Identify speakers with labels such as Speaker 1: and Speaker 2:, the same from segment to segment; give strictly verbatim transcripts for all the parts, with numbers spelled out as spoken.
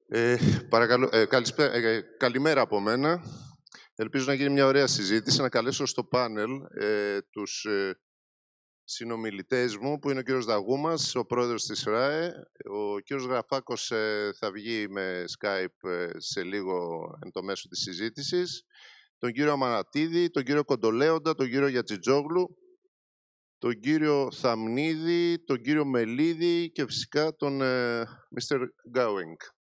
Speaker 1: Ε, παρακαλώ, ε, καλησπέ- ε, καλημέρα από μένα. Ελπίζω να γίνει μια ωραία συζήτηση. Να καλέσω στο πάνελ ε, τους ε, συνομιλητές μου, που είναι ο κύριος Δαγούμας, ο πρόεδρος της ΡΑΕ. Ο κύριος Γραφάκος ε, θα βγει με Skype ε, σε λίγο εν το μέσο της συζήτησης. Τον κύριο Αμανατίδη, τον κύριο Κοντολέοντα, τον κύριο Γιατζιτζόγλου, τον κύριο Θαμνίδη, τον κύριο Μελίδη και φυσικά τον ε, μίστερ Γκάουινγκ.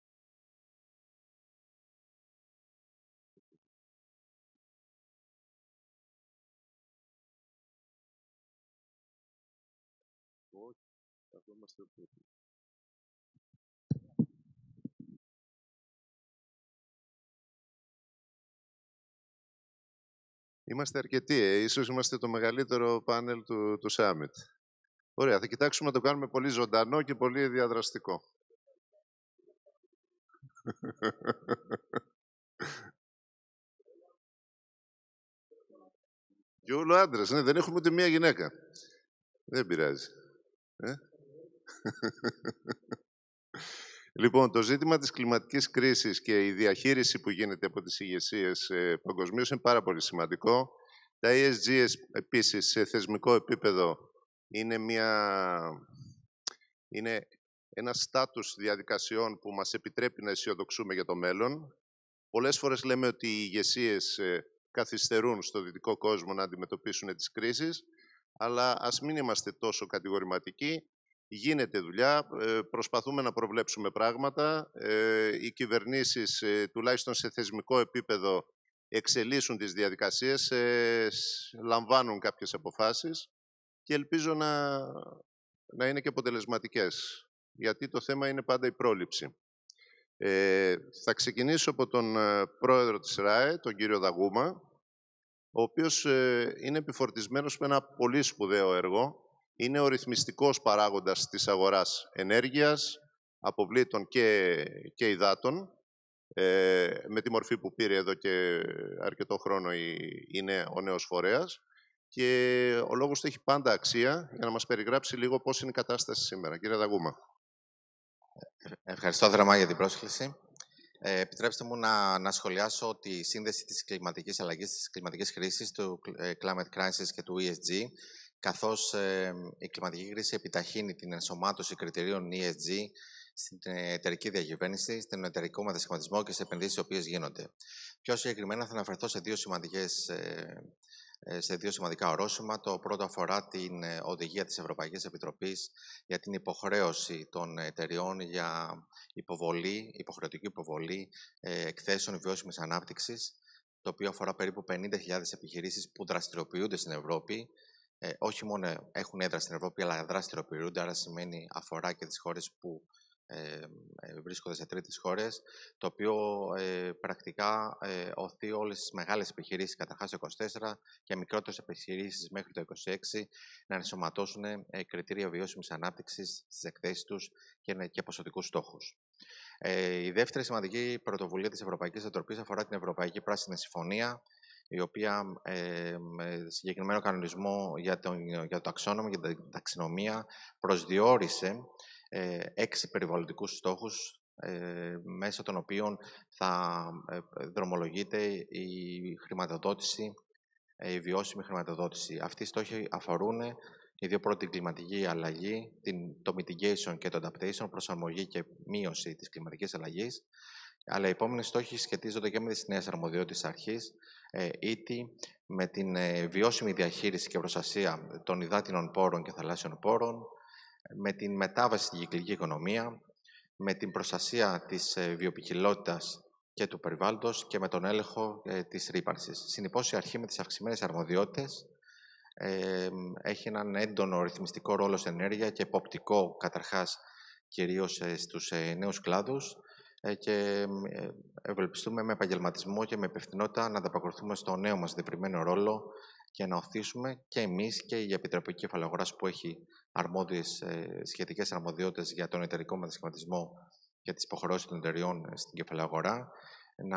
Speaker 1: Είμαστε αρκετοί, ε. Ίσως είμαστε το μεγαλύτερο πάνελ του, του Summit. Ωραία, θα κοιτάξουμε να το κάνουμε πολύ ζωντανό και πολύ διαδραστικό. Και όλο άντρες, ναι, δεν έχουμε ούτε μία γυναίκα. Δεν πειράζει. Ε? Λοιπόν, το ζήτημα της κλιματικής κρίσης και η διαχείριση που γίνεται από τις ηγεσίες ε, παγκοσμίως είναι πάρα πολύ σημαντικό. Τα ι ες τζι επίσης σε θεσμικό επίπεδο είναι, μια... είναι ένα στάτους διαδικασιών που μας επιτρέπει να αισιοδοξούμε για το μέλλον. Πολλές φορές λέμε ότι οι ηγεσίες ε, καθυστερούν στο δυτικό κόσμο να αντιμετωπίσουν τις κρίσεις, αλλά ας μην είμαστε τόσο κατηγορηματικοί. Γίνεται δουλειά, ε, προσπαθούμε να προβλέψουμε πράγματα. Ε, οι κυβερνήσεις, ε, τουλάχιστον σε θεσμικό επίπεδο, εξελίσσουν τις διαδικασίες, ε, λαμβάνουν κάποιες αποφάσεις και ελπίζω να, να είναι και αποτελεσματικές, γιατί το θέμα είναι πάντα η πρόληψη. Ε, θα ξεκινήσω από τον ε, πρόεδρο της ΡΑΕ, τον κύριο Δαγούμα, ο οποίος ε, είναι επιφορτισμένος με ένα πολύ σπουδαίο έργο. Είναι ο ρυθμιστικός παράγοντας της αγοράς ενέργειας, αποβλήτων και, και υδάτων, ε, με τη μορφή που πήρε εδώ και αρκετό χρόνο η, είναι ο νέος φορέας. Και ο λόγος του έχει πάντα αξία για να μας περιγράψει λίγο πώς είναι η κατάσταση σήμερα. Κύριε Δαγούμα.
Speaker 2: Ευχαριστώ δράμα για την πρόσκληση. Ε, επιτρέψτε μου να, να σχολιάσω τη σύνδεση της κλιματικής αλλαγής, της κλιματικής κρίσης, του ε, Climate Crisis και του ι ες τζι, καθώς ε, η κλιματική κρίση επιταχύνει την ενσωμάτωση κριτηρίων ι ες τζι στην εταιρική διακυβέρνηση, στον εταιρικό μετασχηματισμό και σε επενδύσεις οι οποίες γίνονται. Πιο συγκεκριμένα θα αναφερθώ σε δύο σημαντικές ε, σε δύο σημαντικά ορόσημα. Το πρώτο αφορά την οδηγία της Ευρωπαϊκής Επιτροπής για την υποχρέωση των εταιριών για υποβολή, υποχρεωτική υποβολή εκθέσεων βιώσιμης ανάπτυξης, το οποίο αφορά περίπου πενήντα χιλιάδες επιχειρήσεις που δραστηριοποιούνται στην Ευρώπη. Ε, όχι μόνο έχουν έδρα στην Ευρώπη, αλλά δραστηριοποιούνται, άρα σημαίνει αφορά και τις χώρες που Ε, ε, βρίσκονται σε τρίτες χώρες, το οποίο ε, πρακτικά ε, οθεί όλες τις μεγάλες επιχειρήσεις, καταρχάς το είκοσι τέσσερα και μικρότερες επιχειρήσεις μέχρι το είκοσι έξι, να ενσωματώσουν ε, κριτήρια βιώσιμης ανάπτυξης στις εκθέσεις τους και, και ποσοτικούς στόχους. Ε, η δεύτερη σημαντική πρωτοβουλία της Ευρωπαϊκής Επιτροπής αφορά την Ευρωπαϊκή Πράσινη Συμφωνία, η οποία ε, με συγκεκριμένο κανονισμό για το, για το ταξόνομο, για την ταξινομία, προσδιορίσε ε, έξι περιβαλλοντικούς στόχους, ε, μέσω των οποίων θα ε, δρομολογείται η χρηματοδότηση, ε, η βιώσιμη χρηματοδότηση. Αυτοί οι στόχοι αφορούν οι δύο πρώτοι, την κλιματική αλλαγή, την, το mitigation και το adaptation, προσαρμογή και μείωση της κλιματικής αλλαγής. Αλλά οι επόμενοι στόχοι σχετίζονται και με τις νέες αρμοδιότητες της αρχής, ε, ήτι με την ε, βιώσιμη διαχείριση και προστασία των υδάτινων πόρων και θαλάσσιων πόρων, με την μετάβαση στην κυκλική οικονομία, με την προστασία της ε, βιοποικιλότητας και του περιβάλλοντος και με τον έλεγχο ε, της ρύπανσης. Συνεπώς, η αρχή με τις αυξημένες αρμοδιότητες ε, έχει έναν έντονο ρυθμιστικό ρόλο στην ενέργεια και εποπτικό, καταρχάς, κυρίως ε, στους ε, νέους κλάδους, και ευελπιστούμε με επαγγελματισμό και με υπευθυνότητα να ανταποκριθούμε στο νέο μας διευρυμένο ρόλο και να οθήσουμε και εμείς και η Επιτροπή Κεφαλαίου Αγοράς, που έχει αρμόδιες, σχετικές αρμοδιότητες για τον εταιρικό μετασχηματισμό και τις υποχρεώσεις των εταιριών στην κεφαλαίου αγορά, να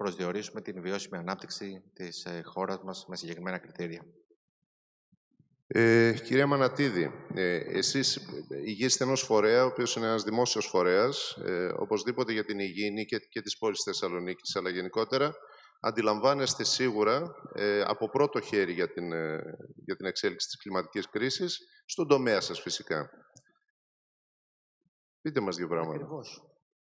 Speaker 2: προσδιορίσουμε την βιώσιμη ανάπτυξη της χώρας μας με συγκεκριμένα κριτήρια.
Speaker 1: Ε, κυρία Μανατίδη, ε, εσείς ηγείστε ενός φορέα, ο οποίος είναι ένας δημόσιος φορέας, ε, οπωσδήποτε για την υγιεινή και, και της πόλης Θεσσαλονίκης, αλλά γενικότερα αντιλαμβάνεστε σίγουρα ε, από πρώτο χέρι για την, ε, για την εξέλιξη της κλιματικής κρίσης, στον τομέα σας φυσικά. Πείτε μας δύο πράγματα.
Speaker 3: Ακριβώς.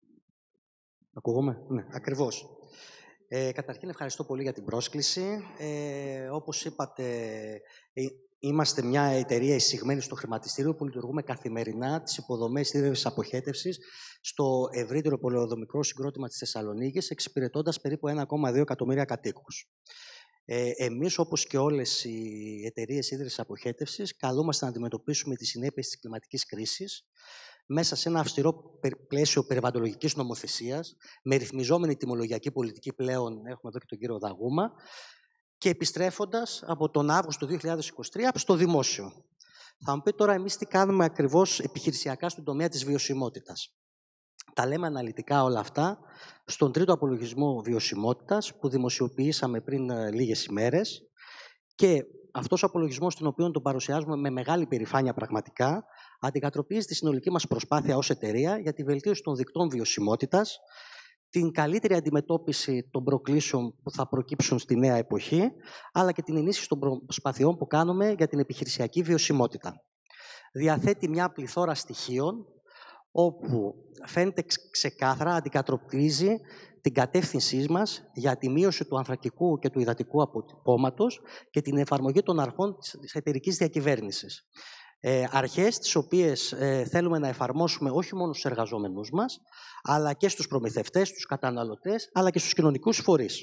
Speaker 3: Ακούγομαι? Ναι, ακριβώς. Ε, καταρχήν ευχαριστώ πολύ για την πρόσκληση. Ε, όπως είπατε, ε, είμαστε μια εταιρεία εισηγμένη στο χρηματιστήριο που λειτουργούμε καθημερινά τις υποδομές σύνδεσης αποχέτευσης στο ευρύτερο πολεοδομικό συγκρότημα της Θεσσαλονίκης, εξυπηρετώντας περίπου ένα κόμμα δύο εκατομμύρια κατοίκους. Ε, εμείς, όπως και όλες οι εταιρείες ίδρυσης αποχέτευσης, καλούμαστε να αντιμετωπίσουμε τις συνέπειες της κλιματικής κρίσης μέσα σε ένα αυστηρό πλαίσιο περιβαλλοντολογικής νομοθεσίας, με ρυθμιζόμενη τιμολογιακή πολιτική πλέον, έχουμε εδώ και τον κύριο Δαγούμα, και επιστρέφοντας από τον Αύγουστο του δύο χιλιάδες είκοσι τρία στο δημόσιο. Θα μου πει τώρα εμείς τι κάνουμε ακριβώς επιχειρησιακά στον τομέα της βιωσιμότητας. Τα λέμε αναλυτικά όλα αυτά στον τρίτο απολογισμό βιωσιμότητας που δημοσιοποιήσαμε πριν λίγες ημέρες και αυτός ο απολογισμός, τον οποίο τον παρουσιάζουμε με μεγάλη περηφάνεια πραγματικά, αντικατοπτρίζει τη συνολική μας προσπάθεια ως εταιρεία για τη βελτίωση των δικτών βιωσιμότητας, την καλύτερη αντιμετώπιση των προκλήσεων που θα προκύψουν στη νέα εποχή, αλλά και την ενίσχυση των προσπαθειών που κάνουμε για την επιχειρησιακή βιωσιμότητα. Διαθέτει μια πληθώρα στοιχείων, όπου φαίνεται ξεκάθαρα, αντικατοπτρίζει την κατεύθυνσή μας για τη μείωση του ανθρακικού και του υδατικού αποτυπώματος και την εφαρμογή των αρχών της εταιρικής διακυβέρνησης. Ε, αρχές τις οποίες ε, θέλουμε να εφαρμόσουμε όχι μόνο στους εργαζόμενους μας, αλλά και στους προμηθευτές, στους καταναλωτές, αλλά και στους κοινωνικούς φορείς.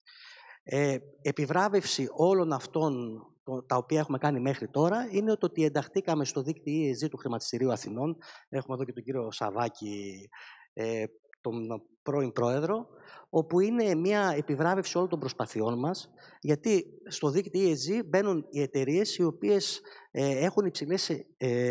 Speaker 3: Ε, επιβράβευση όλων αυτών τα οποία έχουμε κάνει μέχρι τώρα είναι το ότι ενταχθήκαμε στο δίκτυο ι ες τζι του Χρηματιστηρίου Αθηνών. Έχουμε εδώ και τον κύριο Σαββάκη, ε, τον πρώην πρόεδρο, όπου είναι μια επιβράβευση όλων των προσπαθειών μας, γιατί στο δίκτυο ι ες τζι μπαίνουν οι εταιρείες οι οποίες ε, έχουν υψηλές ε,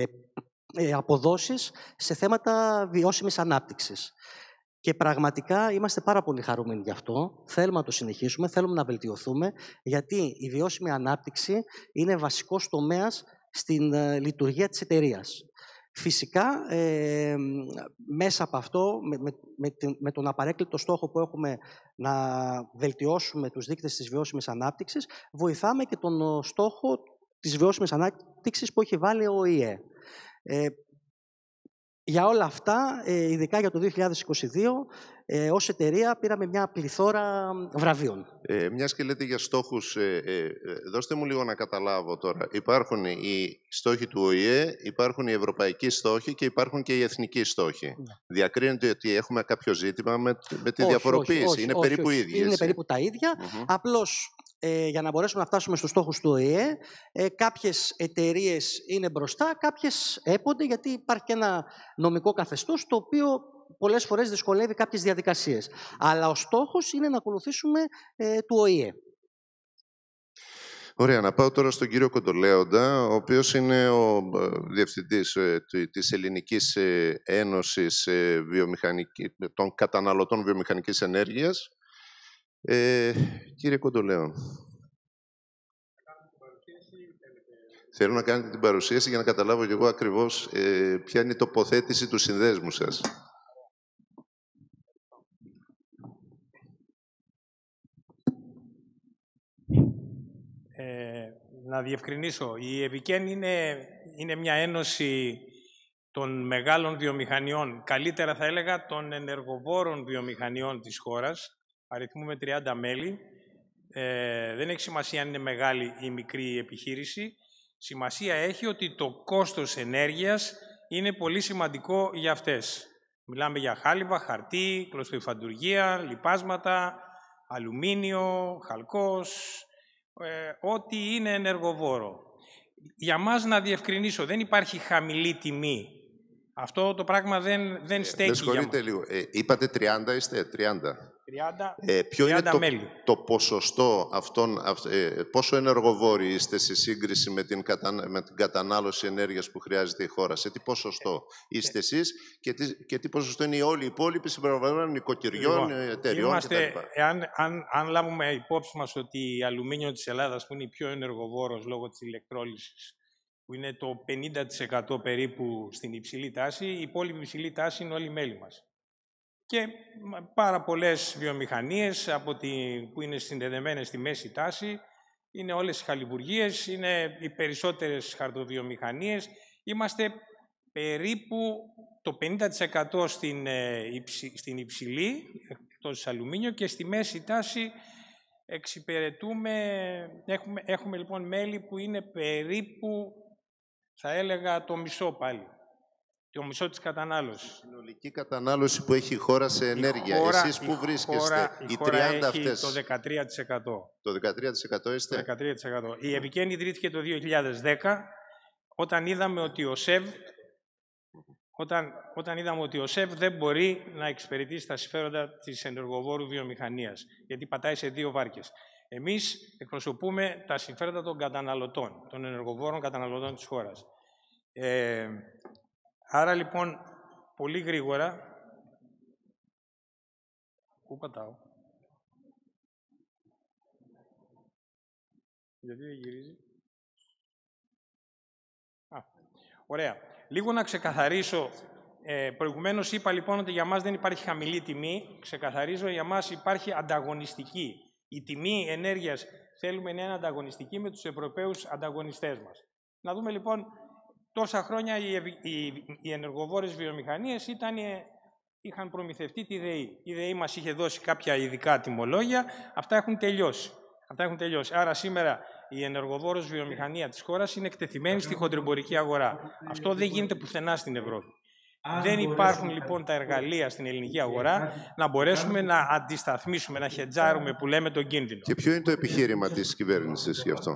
Speaker 3: ε, αποδόσεις σε θέματα βιώσιμης ανάπτυξης. Και πραγματικά είμαστε πάρα πολύ χαρούμενοι γι' αυτό. Θέλουμε να το συνεχίσουμε, θέλουμε να βελτιωθούμε, γιατί η βιώσιμη ανάπτυξη είναι βασικός τομέας στην ε, λειτουργία της εταιρείας. Φυσικά, ε, μέσα από αυτό, με, με, με, με τον απαρέκλειτο στόχο που έχουμε να βελτιώσουμε τους δείκτες της βιώσιμης ανάπτυξης, βοηθάμε και τον στόχο της βιώσιμης ανάπτυξης που έχει βάλει ο ο η ε. Ε, Για όλα αυτά, ειδικά για το δύο χιλιάδες είκοσι δύο, ως εταιρεία πήραμε μια πληθώρα βραβείων.
Speaker 1: Ε, μιας και λέτε για στόχους, ε, ε, δώστε μου λίγο να καταλάβω τώρα. Υπάρχουν οι στόχοι του ο η ε, υπάρχουν οι ευρωπαϊκοί στόχοι και υπάρχουν και οι εθνικοί στόχοι. Ναι. Διακρίνεται ότι έχουμε κάποιο ζήτημα με, με τη όχι, διαφοροποίηση. Όχι, όχι, είναι όχι, περίπου όχι. ίδιοι.
Speaker 3: Είναι
Speaker 1: έτσι.
Speaker 3: περίπου τα ίδια. Mm-hmm. Απλώς ε, για να μπορέσουμε να φτάσουμε στους στόχους του ο η ε, ε, κάποιες εταιρείες είναι μπροστά, κάποιες έπονται, γιατί υπάρχει και ένα νομικό καθεστώς το οποίο πολλές φορές δυσκολεύει κάποιες διαδικασίες. Αλλά ο στόχος είναι να ακολουθήσουμε ε, του ο η ε.
Speaker 1: Ωραία, να πάω τώρα στον κύριο Κοντολέοντα, ο οποίος είναι ο διευθυντής ε, της Ελληνικής ε, Ένωσης ε, των Καταναλωτών Βιομηχανικής Ενέργειας. Ε, κύριε Κοντολέον, θέλω να κάνετε την παρουσίαση για να καταλάβω και εγώ ακριβώς ε, ποια είναι η τοποθέτηση του συνδέσμου σας.
Speaker 4: Ε, να διευκρινίσω, η ΕΒΙΚΕΝ είναι, είναι μια ένωση των μεγάλων βιομηχανιών, καλύτερα θα έλεγα των ενεργοβόρων βιομηχανιών της χώρας. Αριθμούμε τριάντα μέλη. Ε, δεν έχει σημασία αν είναι μεγάλη ή μικρή επιχείρηση. Σημασία έχει ότι το κόστος ενέργειας είναι πολύ σημαντικό για αυτές. Μιλάμε για χάλιβα, χαρτί, κλωστοϊφαντουργία, λιπάσματα, αλουμίνιο, χαλκός, ε, ό,τι είναι ενεργοβόρο. Για μας, να διευκρινίσω, δεν υπάρχει χαμηλή τιμή. Αυτό το πράγμα δεν, δεν στέκει.
Speaker 1: Με συγχωρείτε λίγο. Ε, είπατε τριάντα, είστε τριάντα.
Speaker 4: τριάντα,
Speaker 1: ε, ποιο
Speaker 4: τριάντα
Speaker 1: είναι
Speaker 4: μέλη.
Speaker 1: Το, το ποσοστό αυτών, ε, πόσο ενεργοβόροι είστε σε σύγκριση με την, κατα, με την κατανάλωση ενέργειας που χρειάζεται η χώρα? Σε τι ποσοστό ε, είστε ε, εσείς και τι, και τι ποσοστό είναι οι όλοι οι υπόλοιποι συμπεριλαμβανομένων νοικοκυριών, λοιπόν, εταιριών
Speaker 4: είμαστε,
Speaker 1: κτλ.
Speaker 4: Εάν, αν, αν λάβουμε υπόψη μας ότι η αλουμίνιο της Ελλάδας, που είναι η πιο ενεργοβόρος λόγω της ηλεκτρόλυσης, που είναι το πενήντα τοις εκατό περίπου στην υψηλή τάση. Η υπόλοιπη υψηλή τάση είναι όλοι μέλη μας. Και πάρα πολλές βιομηχανίες από τη, που είναι συνδεδεμένες στη μέση τάση, είναι όλες οι χαλιβουργίες, είναι οι περισσότερες χαρτοβιομηχανίες. Είμαστε περίπου το πενήντα τοις εκατό στην, στην υψηλή, εκτός αλουμίνιο, και στη μέση τάση εξυπηρετούμε, έχουμε, έχουμε λοιπόν μέλη που είναι περίπου, θα έλεγα, το μισό πάλι. Το μισό της κατανάλωσης.
Speaker 1: Η συνολική κατανάλωση που έχει η χώρα σε ενέργεια.
Speaker 4: Χώρα,
Speaker 1: Εσείς πού βρίσκεστε?
Speaker 4: Χώρα,
Speaker 1: οι
Speaker 4: η χώρα
Speaker 1: τριάντα
Speaker 4: έχει
Speaker 1: αυτές.
Speaker 4: το δεκατρία τοις εκατό.
Speaker 1: Το δεκατρία τοις εκατό είστε?
Speaker 4: Το δεκατρία τοις εκατό. Η Ευικέν ιδρύθηκε το δύο χιλιάδες δέκα, όταν είδαμε ότι ο ΣΕΒ, όταν, όταν είδαμε ότι ο ΣΕΒ δεν μπορεί να εξυπηρετήσει τα συμφέροντα της ενεργοβόρου βιομηχανίας, γιατί πατάει σε δύο βάρκες. Εμείς εκπροσωπούμε τα συμφέροντα των καταναλωτών, των ενεργοβόρων καταναλωτών της χώρας. Ε, άρα λοιπόν, πολύ γρήγορα... Πού πατάω? Γιατί δεν γυρίζει? Α, ωραία. Λίγο να ξεκαθαρίσω. Ε, προηγουμένως είπα λοιπόν ότι για μας δεν υπάρχει χαμηλή τιμή. Ξεκαθαρίζω, για μας υπάρχει ανταγωνιστική. Η τιμή ενέργειας θέλουμε να είναι ανταγωνιστική με τους Ευρωπαίους ανταγωνιστές μας. Να δούμε λοιπόν, τόσα χρόνια οι, οι, οι ενεργοβόρες βιομηχανίες ήταν, είχαν προμηθευτεί τη ΔΕΗ. Η ΔΕΗ μας είχε δώσει κάποια ειδικά τιμολόγια, αυτά έχουν τελειώσει. Αυτά έχουν τελειώσει. Άρα σήμερα η ενεργοβόρος βιομηχανία της χώρας είναι εκτεθειμένη στη χοντρεμπορική αγορά. Αυτό δεν γίνεται πουθενά στην Ευρώπη. Δεν υπάρχουν λοιπόν τα εργαλεία στην ελληνική αγορά να μπορέσουμε να αντισταθμίσουμε, να χετζάρουμε που λέμε τον κίνδυνο.
Speaker 1: Και ποιο είναι το επιχείρημα της κυβέρνησης γι' αυτό?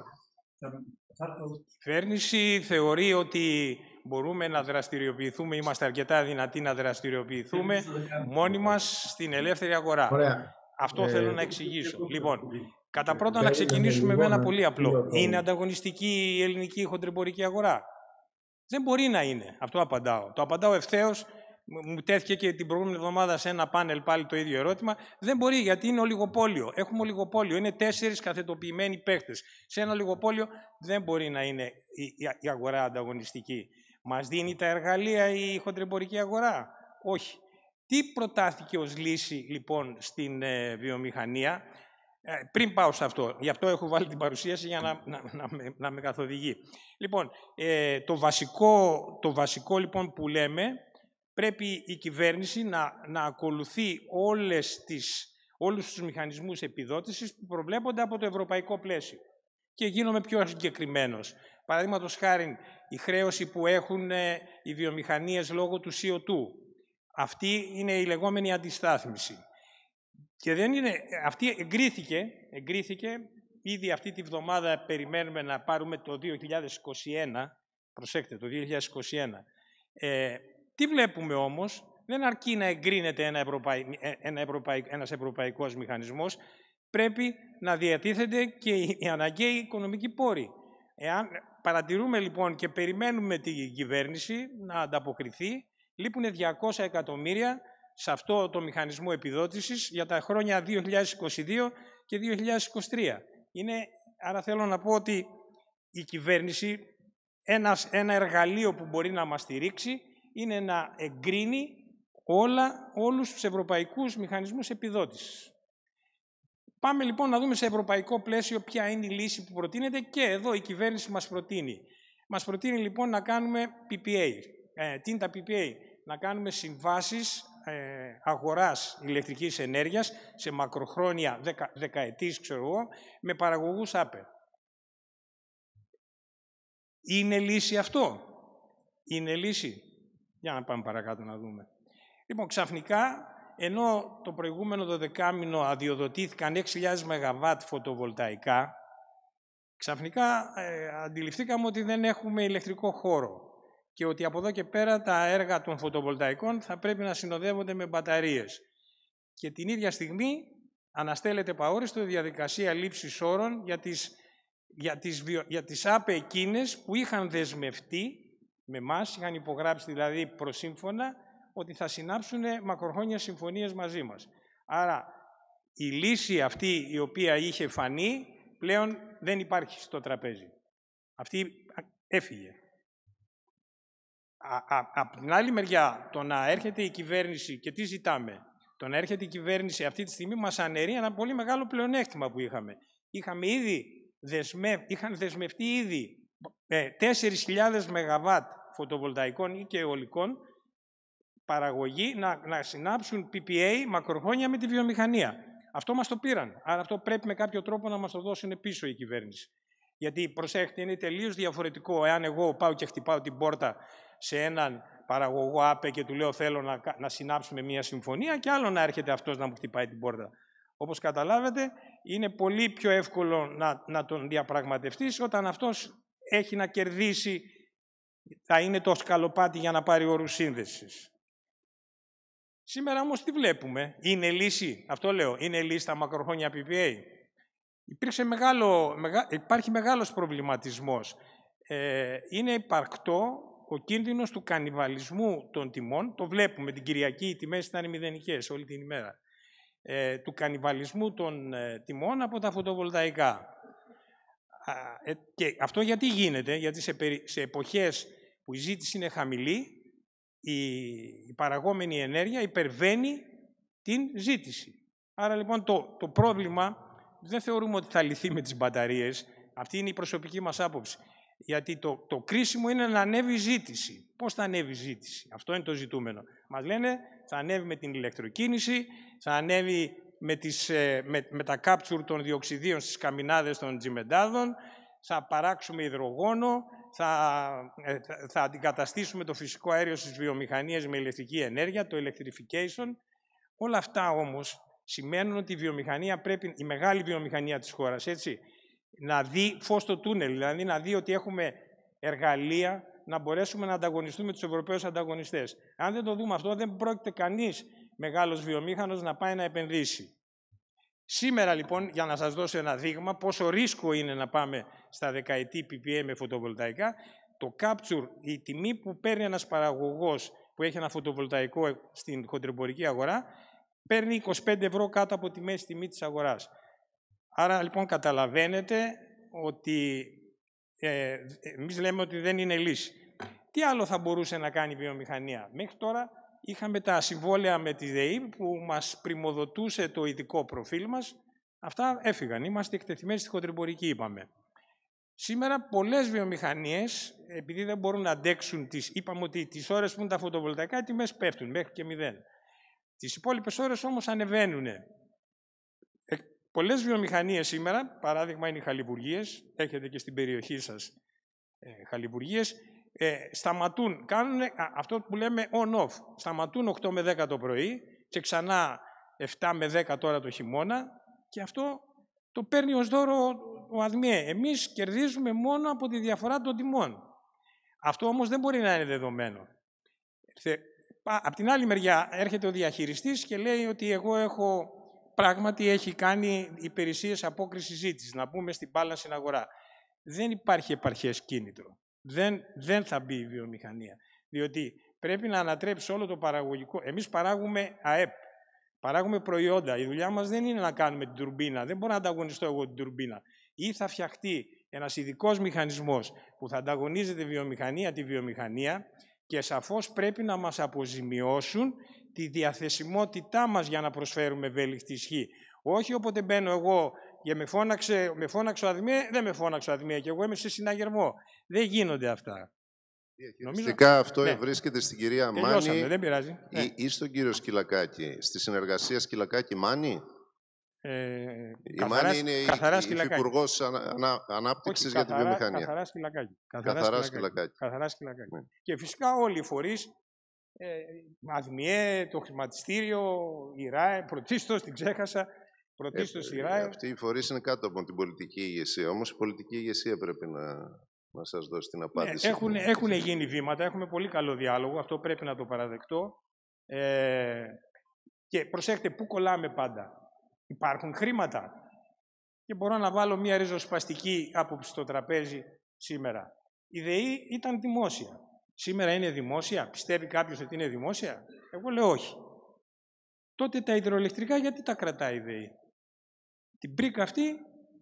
Speaker 4: Η κυβέρνηση θεωρεί ότι μπορούμε να δραστηριοποιηθούμε, είμαστε αρκετά δυνατοί να δραστηριοποιηθούμε μόνοι μας στην ελεύθερη αγορά.
Speaker 5: Ωραία.
Speaker 4: Αυτό
Speaker 5: ε,
Speaker 4: θέλω να εξηγήσω. Λοιπόν, κατά πρώτα να ξεκινήσουμε με ένα πολύ απλό. Είναι ανταγωνιστική η ελληνική χοντρεμπορική αγορά? Δεν μπορεί να είναι. Αυτό απαντάω. Το απαντάω ευθέως. Μου τέθηκε και την προηγούμενη εβδομάδα σε ένα πάνελ πάλι το ίδιο ερώτημα. Δεν μπορεί, γιατί είναι ολιγοπόλιο. Έχουμε ολιγοπόλιο. Είναι τέσσερις καθετοποιημένοι παίχτες. Σε ένα ολιγοπόλιο δεν μπορεί να είναι η αγορά ανταγωνιστική. Μας δίνει τα εργαλεία η χοντρεμπορική αγορά? Όχι. Τι προτάθηκε ως λύση λοιπόν στην ε, βιομηχανία? Ε, πριν πάω σε αυτό, γι' αυτό έχω βάλει την παρουσίαση για να, να, να, με, να με καθοδηγεί. Λοιπόν, ε, το, βασικό, το βασικό λοιπόν που λέμε, πρέπει η κυβέρνηση να, να ακολουθεί όλες τις, όλους τους μηχανισμούς επιδότησης που προβλέπονται από το ευρωπαϊκό πλαίσιο. Και γίνομαι πιο συγκεκριμένος. Παραδείγματος χάριν, η χρέωση που έχουν ε, οι βιομηχανίες λόγω του σι ο δύο. Αυτή είναι η λεγόμενη αντιστάθμιση. Και δεν είναι, αυτή εγκρίθηκε, εγκρίθηκε, ήδη αυτή τη βδομάδα περιμένουμε να πάρουμε το δύο χιλιάδες είκοσι ένα, προσέξτε, το δύο χιλιάδες είκοσι ένα. Ε, τι βλέπουμε όμως? Δεν αρκεί να εγκρίνεται ένα ευρωπαϊ, ένα ευρωπαϊ, ένας ευρωπαϊκός μηχανισμός, πρέπει να διατίθεται και οι αναγκαίοι οικονομικοί πόροι. Εάν παρατηρούμε λοιπόν και περιμένουμε την κυβέρνηση να ανταποκριθεί, λείπουν διακόσια εκατομμύρια σε αυτό το μηχανισμό επιδότησης για τα χρόνια δύο χιλιάδες είκοσι δύο και δύο χιλιάδες είκοσι τρία. Είναι, άρα θέλω να πω ότι η κυβέρνηση, ένας, ένα εργαλείο που μπορεί να μας στηρίξει είναι να εγκρίνει όλα, όλους τους ευρωπαϊκούς μηχανισμούς επιδότησης. Πάμε λοιπόν να δούμε σε ευρωπαϊκό πλαίσιο ποια είναι η λύση που προτείνεται, και εδώ η κυβέρνηση μας προτείνει. Μας προτείνει λοιπόν να κάνουμε πι πι έι. Ε, τι είναι τα πι πι έι? Να κάνουμε συμβάσεις ε, αγοράς ηλεκτρικής ενέργειας σε μακροχρόνια δεκα, δεκαετής, ξέρω εγώ, με παραγωγούς άπε. Είναι λύση αυτό? Είναι λύση? Για να πάμε παρακάτω να δούμε. Λοιπόν, ξαφνικά, ενώ το προηγούμενο δωδεκάμηνο αδειοδοτήθηκαν έξι χιλιάδες μεγαβάτ φωτοβολταϊκά, ξαφνικά ε, αντιληφθήκαμε ότι δεν έχουμε ηλεκτρικό χώρο και ότι από εδώ και πέρα τα έργα των φωτοβολταϊκών θα πρέπει να συνοδεύονται με μπαταρίες. Και την ίδια στιγμή αναστέλλεται παόριστο η διαδικασία λήψης όρων για τις, για τις, για τις άπε εκείνες που είχαν δεσμευτεί με εμάς, είχαν υπογράψει δηλαδή προσύμφωνα, ότι θα συνάψουν μακροχρόνιες συμφωνίες μαζί μας. Άρα η λύση αυτή η οποία είχε φανεί πλέον δεν υπάρχει στο τραπέζι. Αυτή έφυγε. Από την άλλη μεριά, το να έρχεται η κυβέρνηση, και τι ζητάμε, το να έρχεται η κυβέρνηση αυτή τη στιγμή μας αναιρεί ένα πολύ μεγάλο πλεονέκτημα που είχαμε. Είχαμε ήδη δεσμευ, είχαν δεσμευτεί ήδη τέσσερις χιλιάδες μεγαβάτ φωτοβολταϊκών ή και αιωλικών παραγωγή να, να συνάψουν πι πι έι μακροχρόνια με τη βιομηχανία. Αυτό μας το πήραν. Άρα αυτό πρέπει με κάποιο τρόπο να μας το δώσουν πίσω η κυβέρνηση. Γιατί, προσέχετε, είναι τελείως διαφορετικό εάν εγώ πάω και χτυπάω την πόρτα σε έναν παραγωγό ΑΠΕ και του λέω θέλω να, να συνάψουμε μια συμφωνία και άλλο να έρχεται αυτός να μου χτυπάει την πόρτα. Όπως καταλάβετε, είναι πολύ πιο εύκολο να, να τον διαπραγματευτείς όταν αυτός έχει να κερδίσει, θα είναι το σκαλοπάτι για να πάρει όρους σύνδεσης. Σήμερα όμως τι βλέπουμε, είναι λύση, αυτό λέω, είναι λύση τα μακροχρόνια πι πι έι. Υπήρξε μεγάλο, μεγα, υπάρχει μεγάλος προβληματισμός. Ε, είναι υπαρκτό ο κίνδυνος του κανιβαλισμού των τιμών, το βλέπουμε την Κυριακή, οι τιμές ήταν μηδενικές όλη την ημέρα, ε, του κανιβαλισμού των ε, τιμών από τα φωτοβολταϊκά. Ε, και αυτό γιατί γίνεται, γιατί σε, περι, σε εποχές που η ζήτηση είναι χαμηλή, η, η παραγόμενη ενέργεια υπερβαίνει την ζήτηση. Άρα λοιπόν το, το πρόβλημα δεν θεωρούμε ότι θα λυθεί με τις μπαταρίες, αυτή είναι η προσωπική μας άποψη. Γιατί το, το κρίσιμο είναι να ανέβει η ζήτηση. Πώς θα ανέβει η ζήτηση, αυτό είναι το ζητούμενο. Μας λένε θα ανέβει με την ηλεκτροκίνηση, θα ανέβει με, τις, με, με τα capture των διοξιδίων στις καμινάδες των τζιμεντάδων, θα παράξουμε υδρογόνο, θα, θα αντικαταστήσουμε το φυσικό αέριο στις βιομηχανίες με ηλεκτρική ενέργεια, το electrification. Όλα αυτά όμως σημαίνουν ότι η βιομηχανία πρέπει, η μεγάλη βιομηχανία της χώρας, έτσι, να δει φως στο τούνελ, δηλαδή να δει ότι έχουμε εργαλεία να μπορέσουμε να ανταγωνιστούμε τους Ευρωπαίους ανταγωνιστές. Αν δεν το δούμε αυτό, δεν πρόκειται κανείς μεγάλος βιομήχανος να πάει να επενδύσει. Σήμερα λοιπόν, για να σας δώσω ένα δείγμα, πόσο ρίσκο είναι να πάμε στα δεκαετή πι πι έι με φωτοβολταϊκά, το capture, η τιμή που παίρνει ένας παραγωγός που έχει ένα φωτοβολταϊκό στην χοντρεμπορική αγορά, παίρνει είκοσι πέντε ευρώ κάτω από τη μέση τιμή της αγοράς. Άρα λοιπόν καταλαβαίνετε ότι ε, εμείς λέμε ότι δεν είναι λύση. Τι άλλο θα μπορούσε να κάνει η βιομηχανία? Μέχρι τώρα είχαμε τα συμβόλαια με τη ΔΕΗ που μας πριμοδοτούσε το ειδικό προφίλ μας. Αυτά έφυγαν. Είμαστε εκτεθειμένοι στη χοντρεμπορική, είπαμε. Σήμερα πολλές βιομηχανίες, επειδή δεν μπορούν να αντέξουν, τις, είπαμε ότι τις ώρες που είναι τα φωτοβολταϊκά, οι τιμές πέφτουν μέχρι και μηδέν. Τις υπόλοιπες ώρες όμως ανεβαίνουν. Ε, πολλές βιομηχανίες σήμερα, παράδειγμα είναι οι χαλιβουργίες, έχετε και στην περιοχή σας ε, χαλιβουργίες, ε, σταματούν, κάνουν α, αυτό που λέμε on-off. Σταματούν οκτώ με δέκα το πρωί και ξανά επτά με δέκα τώρα το χειμώνα και αυτό το παίρνει ως δώρο ο ΑΔΜΙΕ. Εμείς κερδίζουμε μόνο από τη διαφορά των τιμών. Αυτό όμως δεν μπορεί να είναι δεδομένο. Απ' την άλλη μεριά έρχεται ο διαχειριστής και λέει ότι εγώ έχω, πράγματι έχει κάνει υπηρεσίες απόκρισης ζήτησης, να πούμε στην μπάλα στην αγορά. Δεν υπάρχει επαρχές κίνητρο. Δεν, δεν θα μπει η βιομηχανία. Διότι πρέπει να ανατρέψει όλο το παραγωγικό. Εμείς παράγουμε ΑΕΠ, παράγουμε προϊόντα. Η δουλειά μας δεν είναι να κάνουμε την τουρμπίνα. Δεν μπορώ να ανταγωνιστώ εγώ την τουρμπίνα. Ή θα φτιαχτεί ένας ειδικός μηχανισμός που θα ανταγωνίζεται βιομηχανία τη βιομηχανία και σαφώς πρέπει να μας αποζημιώσουν τη διαθεσιμότητά μας για να προσφέρουμε ευέλικτη ισχύ. Όχι όποτε μπαίνω εγώ και με φώναξε, με φώναξε ο ΑΔΜΙΕ, δεν με φώναξε ο ΑΔΜΙΕ και εγώ είμαι σε συναγερμό. Δεν γίνονται αυτά.
Speaker 1: Φυσικά αυτό
Speaker 4: ναι.
Speaker 1: βρίσκεται στην κυρία
Speaker 4: Τελειώσαμε,
Speaker 1: Μάνη
Speaker 4: δεν πειράζει.
Speaker 1: ή,
Speaker 4: Ναι.
Speaker 1: ή στον κύριο Σκυλακάκη. Στη συνεργασία Σκυλακάκη-Μάνη.
Speaker 4: Ε,
Speaker 1: η
Speaker 4: καθαρά,
Speaker 1: Μάνη είναι
Speaker 4: καθαρά
Speaker 1: η υφυπουργός ανα, ανα, Ανάπτυξης για
Speaker 4: καθαρά,
Speaker 1: τη βιομηχανία.
Speaker 4: Καθαρά Σκυλακάκη.
Speaker 1: Καθαρά, καθαρά Σκυλακάκη.
Speaker 4: Καθαρά Σκυλακάκη.
Speaker 1: Ναι.
Speaker 4: Και φυσικά όλοι οι φορείς, ε, ΑΔΜΙΕ, το χρηματιστήριο, η ΡΑΕ, πρωτίστως την ξέχασα, πρωτίστως
Speaker 1: ε,
Speaker 4: η ΡΑΕ.
Speaker 1: Αυτοί οι φορείς είναι κάτω από την πολιτική ηγεσία. Όμως η πολιτική ηγεσία πρέπει να, να σας δώσει την απάντηση.
Speaker 4: Ναι, έχουν, έχουν γίνει βήματα, έχουμε πολύ καλό διάλογο, αυτό πρέπει να το παραδεχτώ. Ε, και προσέχετε, πού κολλάμε πάντα. Υπάρχουν χρήματα. Και μπορώ να βάλω μια ριζοσπαστική άποψη στο τραπέζι σήμερα. Η ΔΕΗ ήταν δημόσια. Σήμερα είναι δημόσια. Πιστεύει κάποιος ότι είναι δημόσια? Εγώ λέω όχι. Τότε τα υδροελεκτρικά γιατί τα κρατάει η ΔΕΗ? Την πρίκα αυτή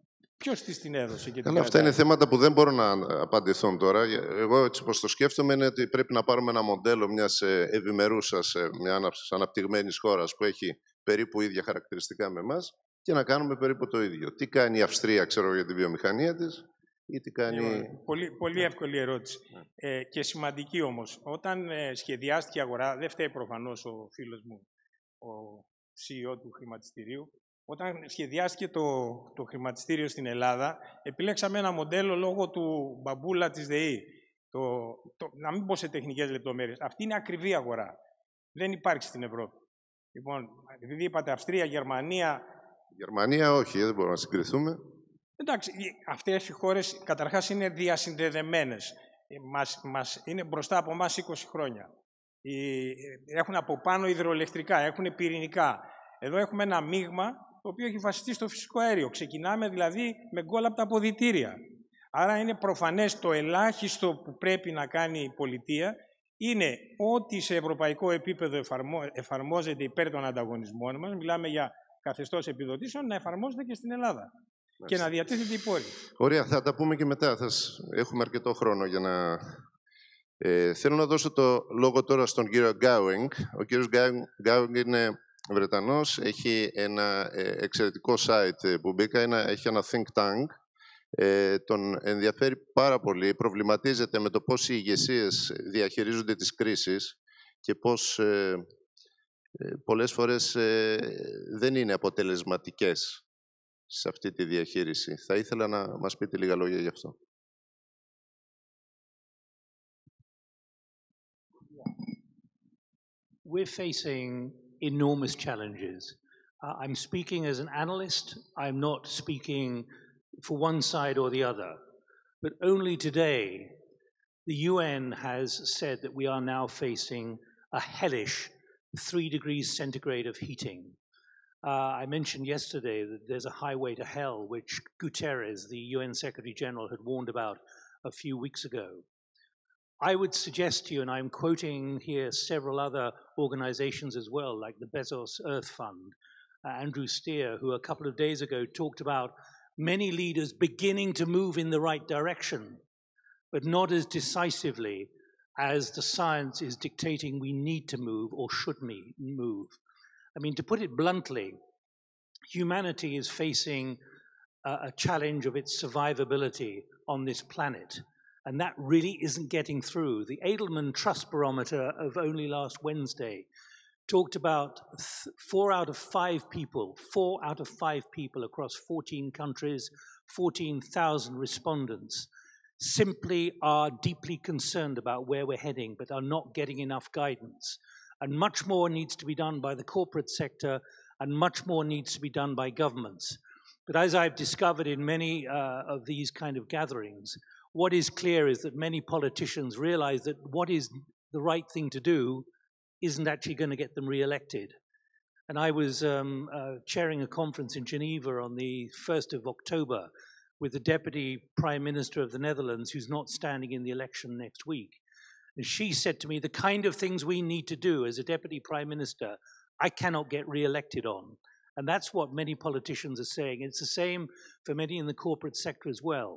Speaker 4: Ποιος της την έδωσε και την
Speaker 1: Καλά, αυτά είναι θέματα που δεν μπορούν να απαντηθούν τώρα. Εγώ έτσι πως το σκέφτομαι είναι ότι πρέπει να πάρουμε ένα μοντέλο μιας ευημερούσας, μιας αναπτυγμένης χώρας που έχει περίπου ίδια χαρακτηριστικά με εμάς και να κάνουμε περίπου το ίδιο. Τι κάνει η Αυστρία, ξέρω, για τη βιομηχανία της ή τι κάνει...
Speaker 4: Ε, πολύ, πολύ εύκολη ερώτηση. Ε, και σημαντική όμως. Όταν ε, σχεδιάστηκε η αγορά, δεν φταίει προφανώς ο φίλος μου, ο σι ι ο του χρηματιστηρίου, όταν σχεδιάστηκε το, το χρηματιστήριο στην Ελλάδα, επιλέξαμε ένα μοντέλο λόγω του μπαμπούλα της ΔΕΗ. Το, το, να μην πω σε τεχνικές λεπτομέρειες. Αυτή είναι ακριβή αγορά. Δεν υπάρχει στην Ευρώπη. Λοιπόν, επειδή είπατε Αυστρία, Γερμανία...
Speaker 1: Γερμανία όχι, δεν μπορούμε να συγκριθούμε.
Speaker 4: Εντάξει, αυτές οι χώρες καταρχάς είναι διασυνδεδεμένες. Μας, μας, είναι μπροστά από εμάς είκοσι χρόνια. Έχουν από πάνω υδροελεκτρικά, έχουν πυρηνικά. Εδώ έχουμε ένα μείγμα το οποίο έχει βασιστεί στο φυσικό αέριο. Ξεκινάμε δηλαδή με γκολ από τα αποδυτήρια. Άρα είναι προφανές το ελάχιστο που πρέπει να κάνει η πολιτεία είναι ότι σε ευρωπαϊκό επίπεδο εφαρμο, εφαρμόζεται υπέρ των ανταγωνισμών μας, μιλάμε για καθεστώς επιδοτήσεων, να εφαρμόζεται και στην Ελλάδα. Μάλιστα. Και να διατίθεται η πόρη.
Speaker 1: Ωραία, θα τα πούμε και μετά. Θα έχουμε αρκετό χρόνο για να... Ε, θέλω να δώσω το λόγο τώρα στον κύριο Γκάουινγκ. Ο κύριος Γκάουινγκ είναι Βρετανός, έχει ένα ε, εξαιρετικό site που μπήκα, ένα, έχει ένα think tank. Ε, τον ενδιαφέρει πάρα πολύ, προβληματίζεται με το πώς οι ηγεσίες διαχειρίζονται τις κρίσεις και πώς ε, ε, πολλές φορές ε, δεν είναι αποτελεσματικές σε αυτή τη διαχείριση. Θα ήθελα να μας πείτε λίγα λόγια γι' αυτό.
Speaker 5: We're facing enormous challenges. Uh, I'm speaking as an analyst. I'm not speaking for one side or the other. But only today, the U N has said that we are now facing a hellish three degrees centigrade of heating. Uh, I mentioned yesterday that there's a highway to hell, which Guterres, the U N Secretary General, had warned about a few weeks ago. I would suggest to you, and I'm quoting here several other organizations as well, like the Bezos Earth Fund, uh, Andrew Steer, who a couple of days ago talked about many leaders beginning to move in the right direction, but not as decisively as the science is dictating we need to move or should move. I mean, to put it bluntly, humanity is facing a, a challenge of its survivability on this planet. And that really isn't getting through. The Edelman Trust Barometer of only last Wednesday talked about four out of five people, four out of five people across fourteen countries, fourteen thousand respondents, simply are deeply concerned about where we're heading, but are not getting enough guidance. And much more needs to be done by the corporate sector, and much more needs to be done by governments. But as I've discovered in many uh, of these kind of gatherings, what is clear is that many politicians realize that what is the right thing to do isn't actually going to get them re-elected. And I was um, uh, chairing a conference in Geneva on the first of October with the Deputy Prime Minister of the Netherlands, who's not standing in the election next week. And she said to me, the kind of things we need to do as a Deputy Prime Minister, I cannot get re-elected on. And that's what many politicians are saying. It's the same for many in the corporate sector as well.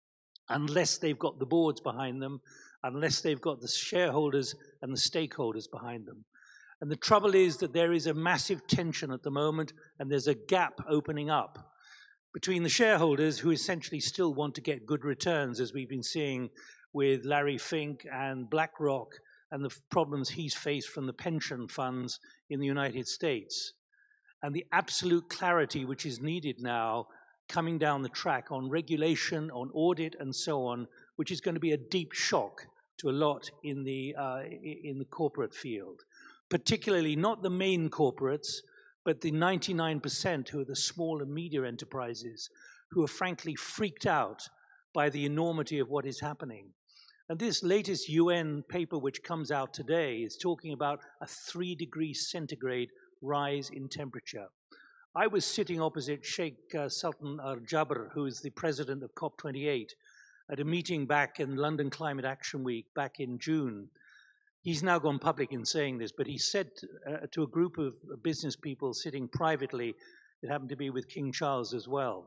Speaker 5: Unless they've got the boards behind them, unless they've got the shareholders and the stakeholders behind them. And the trouble is that there is a massive tension at the moment, and there's a gap opening up between the shareholders who essentially still want to get good returns, as we've been seeing with Larry Fink and BlackRock and the problems he's faced from the pension funds in the United States. And the absolute clarity which is needed now coming down the track on regulation, on audit, and so on, which is going to be a deep shock to a lot in the, uh, in the corporate field. Particularly not the main corporates, but the ninety-nine percent who are the small and medium enterprises, who are frankly freaked out by the enormity of what is happening. And this latest U N paper which comes out today is talking about a three degree centigrade rise in temperature. I was sitting opposite Sheikh uh, Sultan Al-Jabr, who is the president of COP twenty-eight, at a meeting back in London Climate Action Week back in June. He's now gone public in saying this, but he said uh, to a group of business people sitting privately, it happened to be with King Charles as well,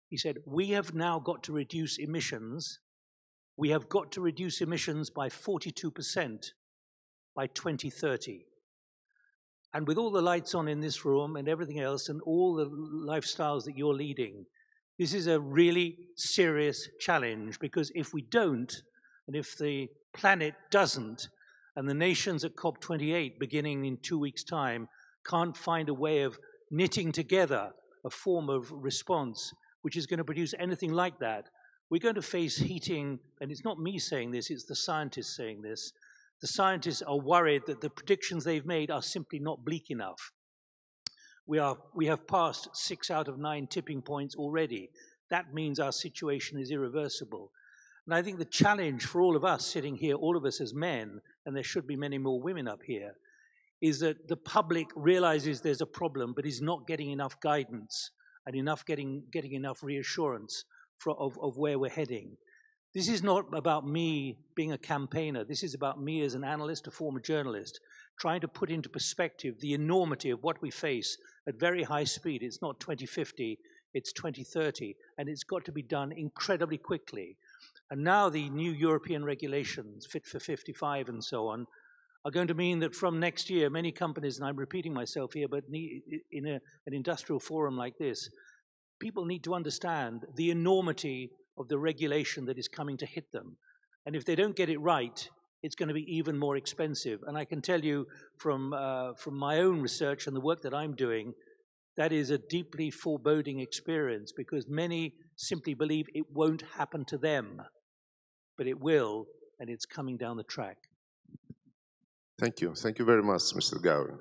Speaker 5: He said, we have now got to reduce emissions. We have got to reduce emissions by forty-two percent by twenty thirty. And with all the lights on in this room and everything else and all the lifestyles that you're leading, this is a really serious challenge, because if we don't, and if the planet doesn't, and the nations at COP twenty-eight, beginning in two weeks' time, can't find a way of knitting together a form of response which is going to produce anything like that, we're going to face heating, and it's not me saying this, it's the scientists saying this. The scientists are worried that the predictions they've made are simply not bleak enough. We, are, we have passed six out of nine tipping points already. That means our situation is irreversible. And I think the challenge for all of us sitting here, all of us as men, and there should be many more women up here, is that the public realizes there's a problem, but is not getting enough guidance and enough getting, getting enough reassurance for, of, of where we're heading. This is not about me being a campaigner. This is about me as an analyst, a former journalist, trying to put into perspective the enormity of what we face at very high speed. It's not twenty fifty, it's twenty thirty, and it's got to be done incredibly quickly. And now the new European regulations, Fit for fifty-five and so on, are going to mean that from next year, many companies, and I'm repeating myself here, but in a, an industrial forum like this, people need to understand the enormity of the regulation that is coming to hit them. And if they don't get it right, it's going to be even more expensive. And I can tell you from, uh, from my own research and the work that I'm doing, that is a deeply foreboding experience, because many simply believe it won't happen to them, but it will, and it's coming down the track.
Speaker 1: Thank you. Thank you very much, Mister Gowing.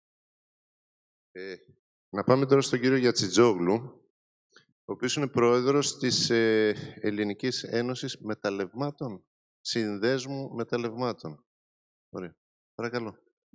Speaker 1: Ε, να πάμε τώρα στον κύριο Γιατσιτζόγλου, ο οποίος είναι πρόεδρος της ε, Ελληνικής Ένωσης Μεταλλευμάτων, Συνδέσμου Μεταλλευμάτων. Ωραία. Παρακαλώ.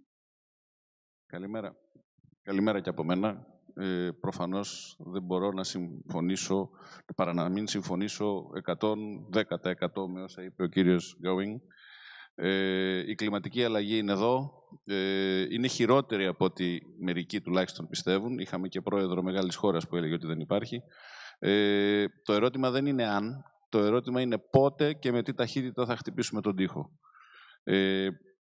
Speaker 6: Καλημέρα. Καλημέρα και από μένα. Ε, προφανώς δεν μπορώ να συμφωνήσω, παρά να μην συμφωνήσω εκατόν δέκα τοις εκατό με όσα είπε ο κύριος Gowing. Ε, η κλιματική αλλαγή είναι εδώ. Ε, είναι χειρότερη από ό,τι μερικοί τουλάχιστον πιστεύουν. Είχαμε και πρόεδρο μεγάλης χώρας που έλεγε ότι δεν υπάρχει. Ε, το ερώτημα δεν είναι αν, το ερώτημα είναι πότε και με τι ταχύτητα θα χτυπήσουμε τον τοίχο. Ε,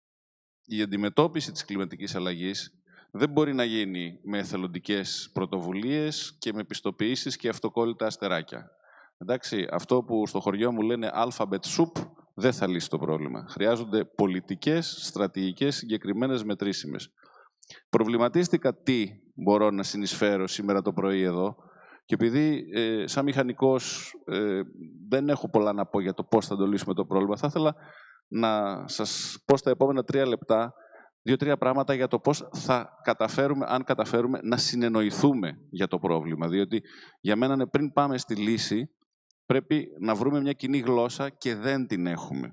Speaker 6: η αντιμετώπιση της κλιματικής αλλαγής δεν μπορεί να γίνει με εθελοντικές πρωτοβουλίες και με πιστοποιήσεις και αυτοκόλλητα αστεράκια. Εντάξει, αυτό που στο χωριό μου λένε alphabet soup δεν θα λύσει το πρόβλημα. Χρειάζονται πολιτικές, στρατηγικές, συγκεκριμένες, μετρήσιμες. Προβληματίστηκα τι μπορώ να συνεισφέρω σήμερα το πρωί εδώ, και επειδή ε, σαν μηχανικός ε, δεν έχω πολλά να πω για το πώς θα το λύσουμε το πρόβλημα, θα ήθελα να σας πω στα επόμενα τρία λεπτά δύο-τρία πράγματα για το πώς θα καταφέρουμε, αν καταφέρουμε, να συνεννοηθούμε για το πρόβλημα. Διότι για μένα, πριν πάμε στη λύση, πρέπει να βρούμε μια κοινή γλώσσα και δεν την έχουμε.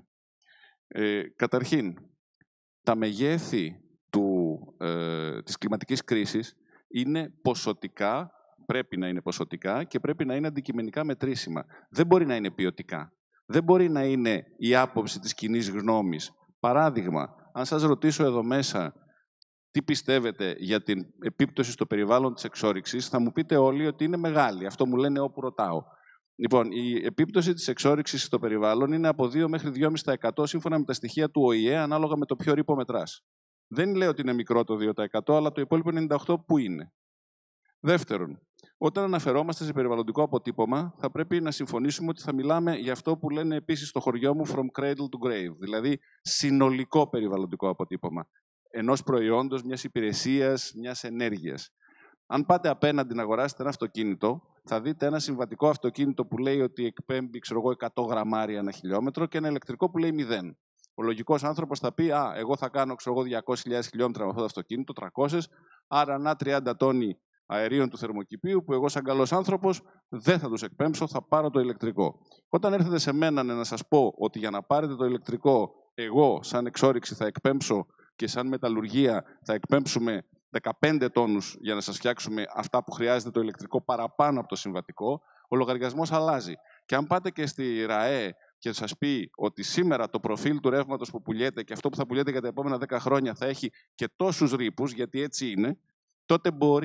Speaker 6: Ε, καταρχήν, τα μεγέθη του, ε, της κλιματικής κρίσης είναι ποσοτικά, πρέπει να είναι ποσοτικά και πρέπει να είναι αντικειμενικά μετρήσιμα. Δεν μπορεί να είναι ποιοτικά. Δεν μπορεί να είναι η άποψη της κοινής γνώμης. Παράδειγμα, αν σας ρωτήσω εδώ μέσα τι πιστεύετε για την επίπτωση στο περιβάλλον της εξόρυξης, θα μου πείτε όλοι ότι είναι μεγάλη. Αυτό μου λένε όπου ρωτάω. Λοιπόν, η επίπτωση της εξόρυξης στο περιβάλλον είναι από δύο μέχρι δύο κόμμα πέντε τοις εκατό σύμφωνα με τα στοιχεία του Ο Η Ε, ανάλογα με το ποιο ρήπο μετράς. Δεν λέω ότι είναι μικρό το δύο τοις εκατό, αλλά το υπόλοιπο ενενήντα οκτώ τοις εκατό που είναι. Δεύτερον, όταν αναφερόμαστε σε περιβαλλοντικό αποτύπωμα, θα πρέπει να συμφωνήσουμε ότι θα μιλάμε για αυτό που λένε επίσης στο χωριό μου from cradle to grave, δηλαδή συνολικό περιβαλλοντικό αποτύπωμα ενός προϊόντος, μιας υπηρεσίας, μιας ενέργειας. Αν πάτε απέναντι να αγοράσετε ένα αυτοκίνητο, θα δείτε ένα συμβατικό αυτοκίνητο που λέει ότι εκπέμπει ξέρω εγώ, εκατό γραμμάρια ένα χιλιόμετρο και ένα ηλεκτρικό που λέει μηδέν. Ο λογικός άνθρωπος θα πει: Α, εγώ θα κάνω ξέρω εγώ, διακόσιες χιλιάδες χιλιόμετρα με αυτό το αυτοκίνητο, τριακόσιες, άρα να τριάντα τόνοι αερίων του θερμοκηπίου που εγώ σαν καλός άνθρωπος δεν θα τους εκπέμψω, θα πάρω το ηλεκτρικό. Όταν έρθετε σε μένα να σας πω ότι για να πάρετε το ηλεκτρικό, εγώ σαν εξόρυξη θα εκπέμψω και σαν μεταλλουργία θα εκπέμψουμε δεκαπέντε τόνους για να σας φτιάξουμε αυτά που χρειάζεται το ηλεκτρικό παραπάνω από το συμβατικό, ο λογαριασμός αλλάζει. Και αν πάτε και στη ΡΑΕ και σας πει ότι σήμερα το προφίλ του ρεύματος που πουλιέται και αυτό που θα πουλιέται για τα επόμενα δέκα χρόνια θα έχει και τόσους ρήπους, γιατί έτσι είναι, τότε μπορεί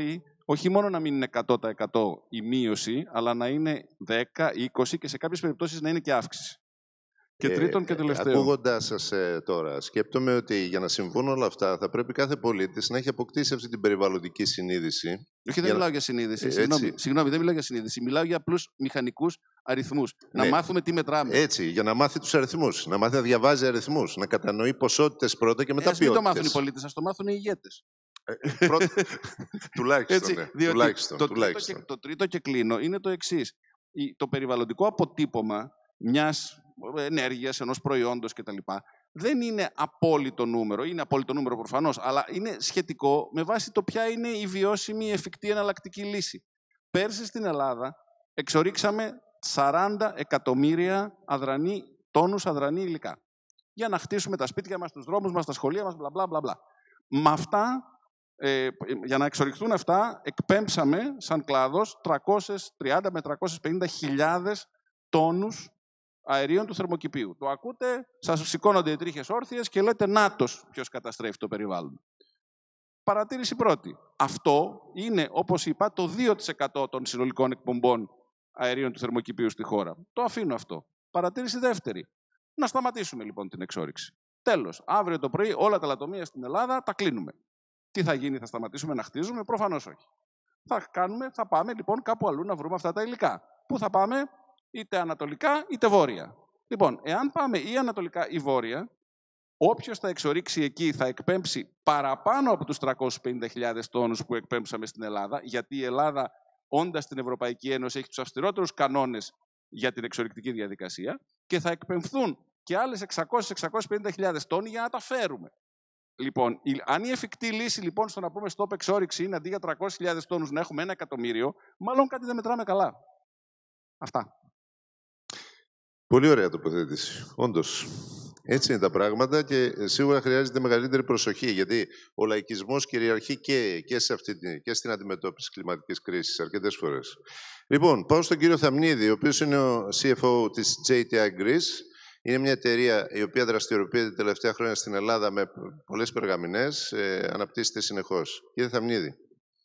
Speaker 6: όχι μόνο να μην είναι εκατό τοις εκατό η μείωση, αλλά να είναι δέκα, είκοσι και σε κάποιες περιπτώσεις να είναι και αύξηση. Και τρίτον και τελευταίο.
Speaker 1: Ακούγοντάς σας ε, τώρα, σκέπτομαι ότι για να συμβούν όλα αυτά θα πρέπει κάθε πολίτης να έχει αποκτήσει αυτή την περιβαλλοντική συνείδηση.
Speaker 6: Όχι, δεν
Speaker 1: για
Speaker 6: μιλάω
Speaker 1: να...
Speaker 6: για συνείδηση.
Speaker 1: Ε,
Speaker 6: συγγνώμη, συγγνώμη, δεν μιλάω για συνείδηση. Μιλάω για απλούς μηχανικούς αριθμούς. Ναι. Να μάθουμε τι μετράμε.
Speaker 1: Έτσι, για να μάθει τους αριθμούς. Να μάθει να διαβάζει αριθμούς. Να κατανοεί ποσότητες πρώτα και μετά
Speaker 6: ε,
Speaker 1: ποιότητες.
Speaker 6: Μην το μάθουν οι πολίτες, ας το μάθουν οι ηγέτες.
Speaker 1: Πρώτα... τουλάχιστον,
Speaker 6: Έτσι,
Speaker 1: ναι.
Speaker 6: διότι
Speaker 1: τουλάχιστον,
Speaker 6: το,
Speaker 1: τουλάχιστον.
Speaker 6: Τρίτο και, το τρίτο και κλείνω είναι το εξής. Το περιβαλλοντικό αποτύπωμα μιας ενέργειας, ενός προϊόντος κτλ. Δεν είναι απόλυτο νούμερο. Είναι απόλυτο νούμερο προφανώς, αλλά είναι σχετικό με βάση το ποια είναι η βιώσιμη, εφικτή, εναλλακτική λύση. Πέρσι στην Ελλάδα εξορίξαμε σαράντα εκατομμύρια αδρανή, τόνους αδρανή υλικά. Για να χτίσουμε τα σπίτια μας, τους δρόμους μας, τα σχολεία μας, μπλα μπλα μπλα μπλα. Με αυτά, ε, για να εξοριχθούν αυτά, εκπέμψαμε σαν κλάδος τριακόσιες τριάντα με τριακόσιες πενήντα χιλιάδες τόνους αερίων του θερμοκηπίου. Το ακούτε, σας σηκώνονται οι τρίχες όρθιες και λέτε νάτος ποιος καταστρέφει το περιβάλλον. Παρατήρηση πρώτη. Αυτό είναι, όπως είπα, το δύο τοις εκατό των συνολικών εκπομπών αερίων του θερμοκηπίου στη χώρα. Το αφήνω αυτό. Παρατήρηση δεύτερη. Να σταματήσουμε λοιπόν την εξόρυξη. Τέλος. Αύριο το πρωί όλα τα λατομεία στην Ελλάδα τα κλείνουμε. Τι θα γίνει, θα σταματήσουμε να χτίζουμε? Προφανώς όχι. Θα, κάνουμε, θα πάμε λοιπόν κάπου αλλού να βρούμε αυτά τα υλικά. Πού θα πάμε? Είτε ανατολικά είτε βόρεια. Λοιπόν, εάν πάμε ή ανατολικά ή βόρεια, όποιος θα εξορίξει εκεί θα εκπέμψει παραπάνω από τους τριακόσιους πενήντα χιλιάδες τόνους που εκπέμψαμε στην Ελλάδα, γιατί η Ελλάδα, όντας στην Ευρωπαϊκή Ένωση, έχει τους αυστηρότερους κανόνες για την εξορυκτική διαδικασία και θα εκπεμφθούν και άλλες εξακόσιες με εξακόσιες πενήντα χιλιάδες τόνοι για να τα φέρουμε. Λοιπόν, η, αν η εφικτή λύση λοιπόν στο να πούμε stop εξόρυξη είναι αντί για τριακόσιες χιλιάδες τόνους να έχουμε ένα εκατομμύριο, μάλλον κάτι δεν μετράμε καλά. Αυτά.
Speaker 1: Πολύ ωραία τοποθέτηση. Όντως. Έτσι είναι τα πράγματα και σίγουρα χρειάζεται μεγαλύτερη προσοχή, γιατί ο λαϊκισμός κυριαρχεί και, και, σε αυτή, και στην αντιμετώπιση κλιματικής κρίσης αρκετές φορές. Λοιπόν, πάω στον κύριο Θαμνίδη, ο οποίος είναι ο σι εφ ο της τζέι τι άι Greece. Είναι μια εταιρεία η οποία δραστηριοποιείται τα τελευταία χρόνια στην Ελλάδα με πολλές περγαμηνές, ε, αναπτύσσεται συνεχώς. Κύριε Θαμνίδη.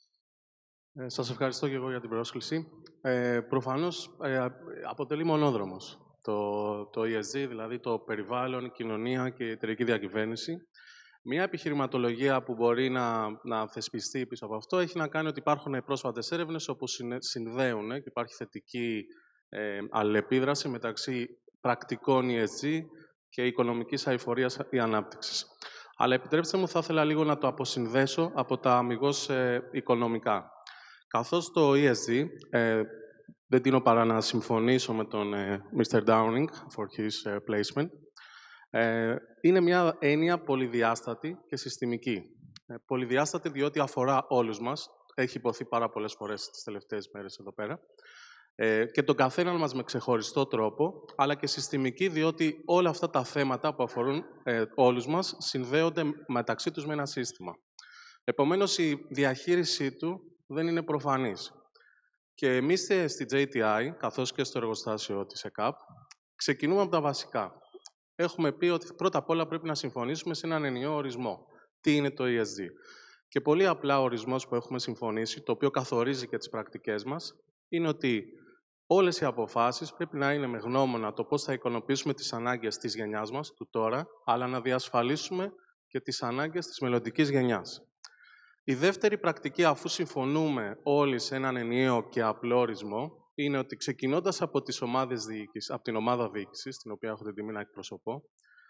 Speaker 7: Ε, σας ευχαριστώ και εγώ για την πρόσκληση. Ε, προφανώς ε, αποτελεί μονόδρομος το, το ι ες τζι, δηλαδή το περιβάλλον, κοινωνία και εταιρική διακυβέρνηση. Μια επιχειρηματολογία που μπορεί να, να θεσπιστεί πίσω από αυτό έχει να κάνει ότι υπάρχουν πρόσφατες έρευνες όπου συνδέουν και υπάρχει θετική ε, αλληλεπίδραση μεταξύ πρακτικών ι ες τζι και οικονομικής αειφορίας ή ανάπτυξης. Αλλά επιτρέψτε μου, θα ήθελα λίγο να το αποσυνδέσω από τα αμιγώς ε, οικονομικά. Καθώς το ι ες τζι, ε, δεν τείνω παρά να συμφωνήσω με τον ε, μίστερ Downing for his uh, placement, ε, είναι μια έννοια πολυδιάστατη και συστημική. Ε, πολυδιάστατη διότι αφορά όλους μας, έχει υποθεί πάρα πολλές φορές τις τελευταίες μέρες εδώ πέρα, ε, και τον καθέναν μας με ξεχωριστό τρόπο, αλλά και συστημική διότι όλα αυτά τα θέματα που αφορούν ε, όλους μας συνδέονται μεταξύ τους με ένα σύστημα. Επομένως, η διαχείρισή του δεν είναι προφανής. Και εμείς στη τζέι τι άι, καθώς και στο εργοστάσιο της ΕΚΑΠ, ξεκινούμε από τα βασικά. Έχουμε πει ότι πρώτα απ' όλα πρέπει να συμφωνήσουμε σε έναν ενιαίο ορισμό. Τι είναι το ι ες τζι? Και πολύ απλά ο ορισμός που έχουμε συμφωνήσει, το οποίο καθορίζει και τις πρακτικές μας, είναι ότι όλες οι αποφάσεις πρέπει να είναι με γνώμονα το πώς θα ικανοποιήσουμε τις ανάγκες της γενιάς μας, του τώρα, αλλά να διασφαλίσουμε και τις ανάγκες της μελλοντικής γενιάς. Η δεύτερη πρακτική, αφού συμφωνούμε όλοι σε έναν ενιαίο και απλό ορισμό, είναι ότι ξεκινώντας από, τις ομάδες διοίκησης, από την ομάδα διοίκησης, την οποία έχω την τιμή να εκπροσωπώ,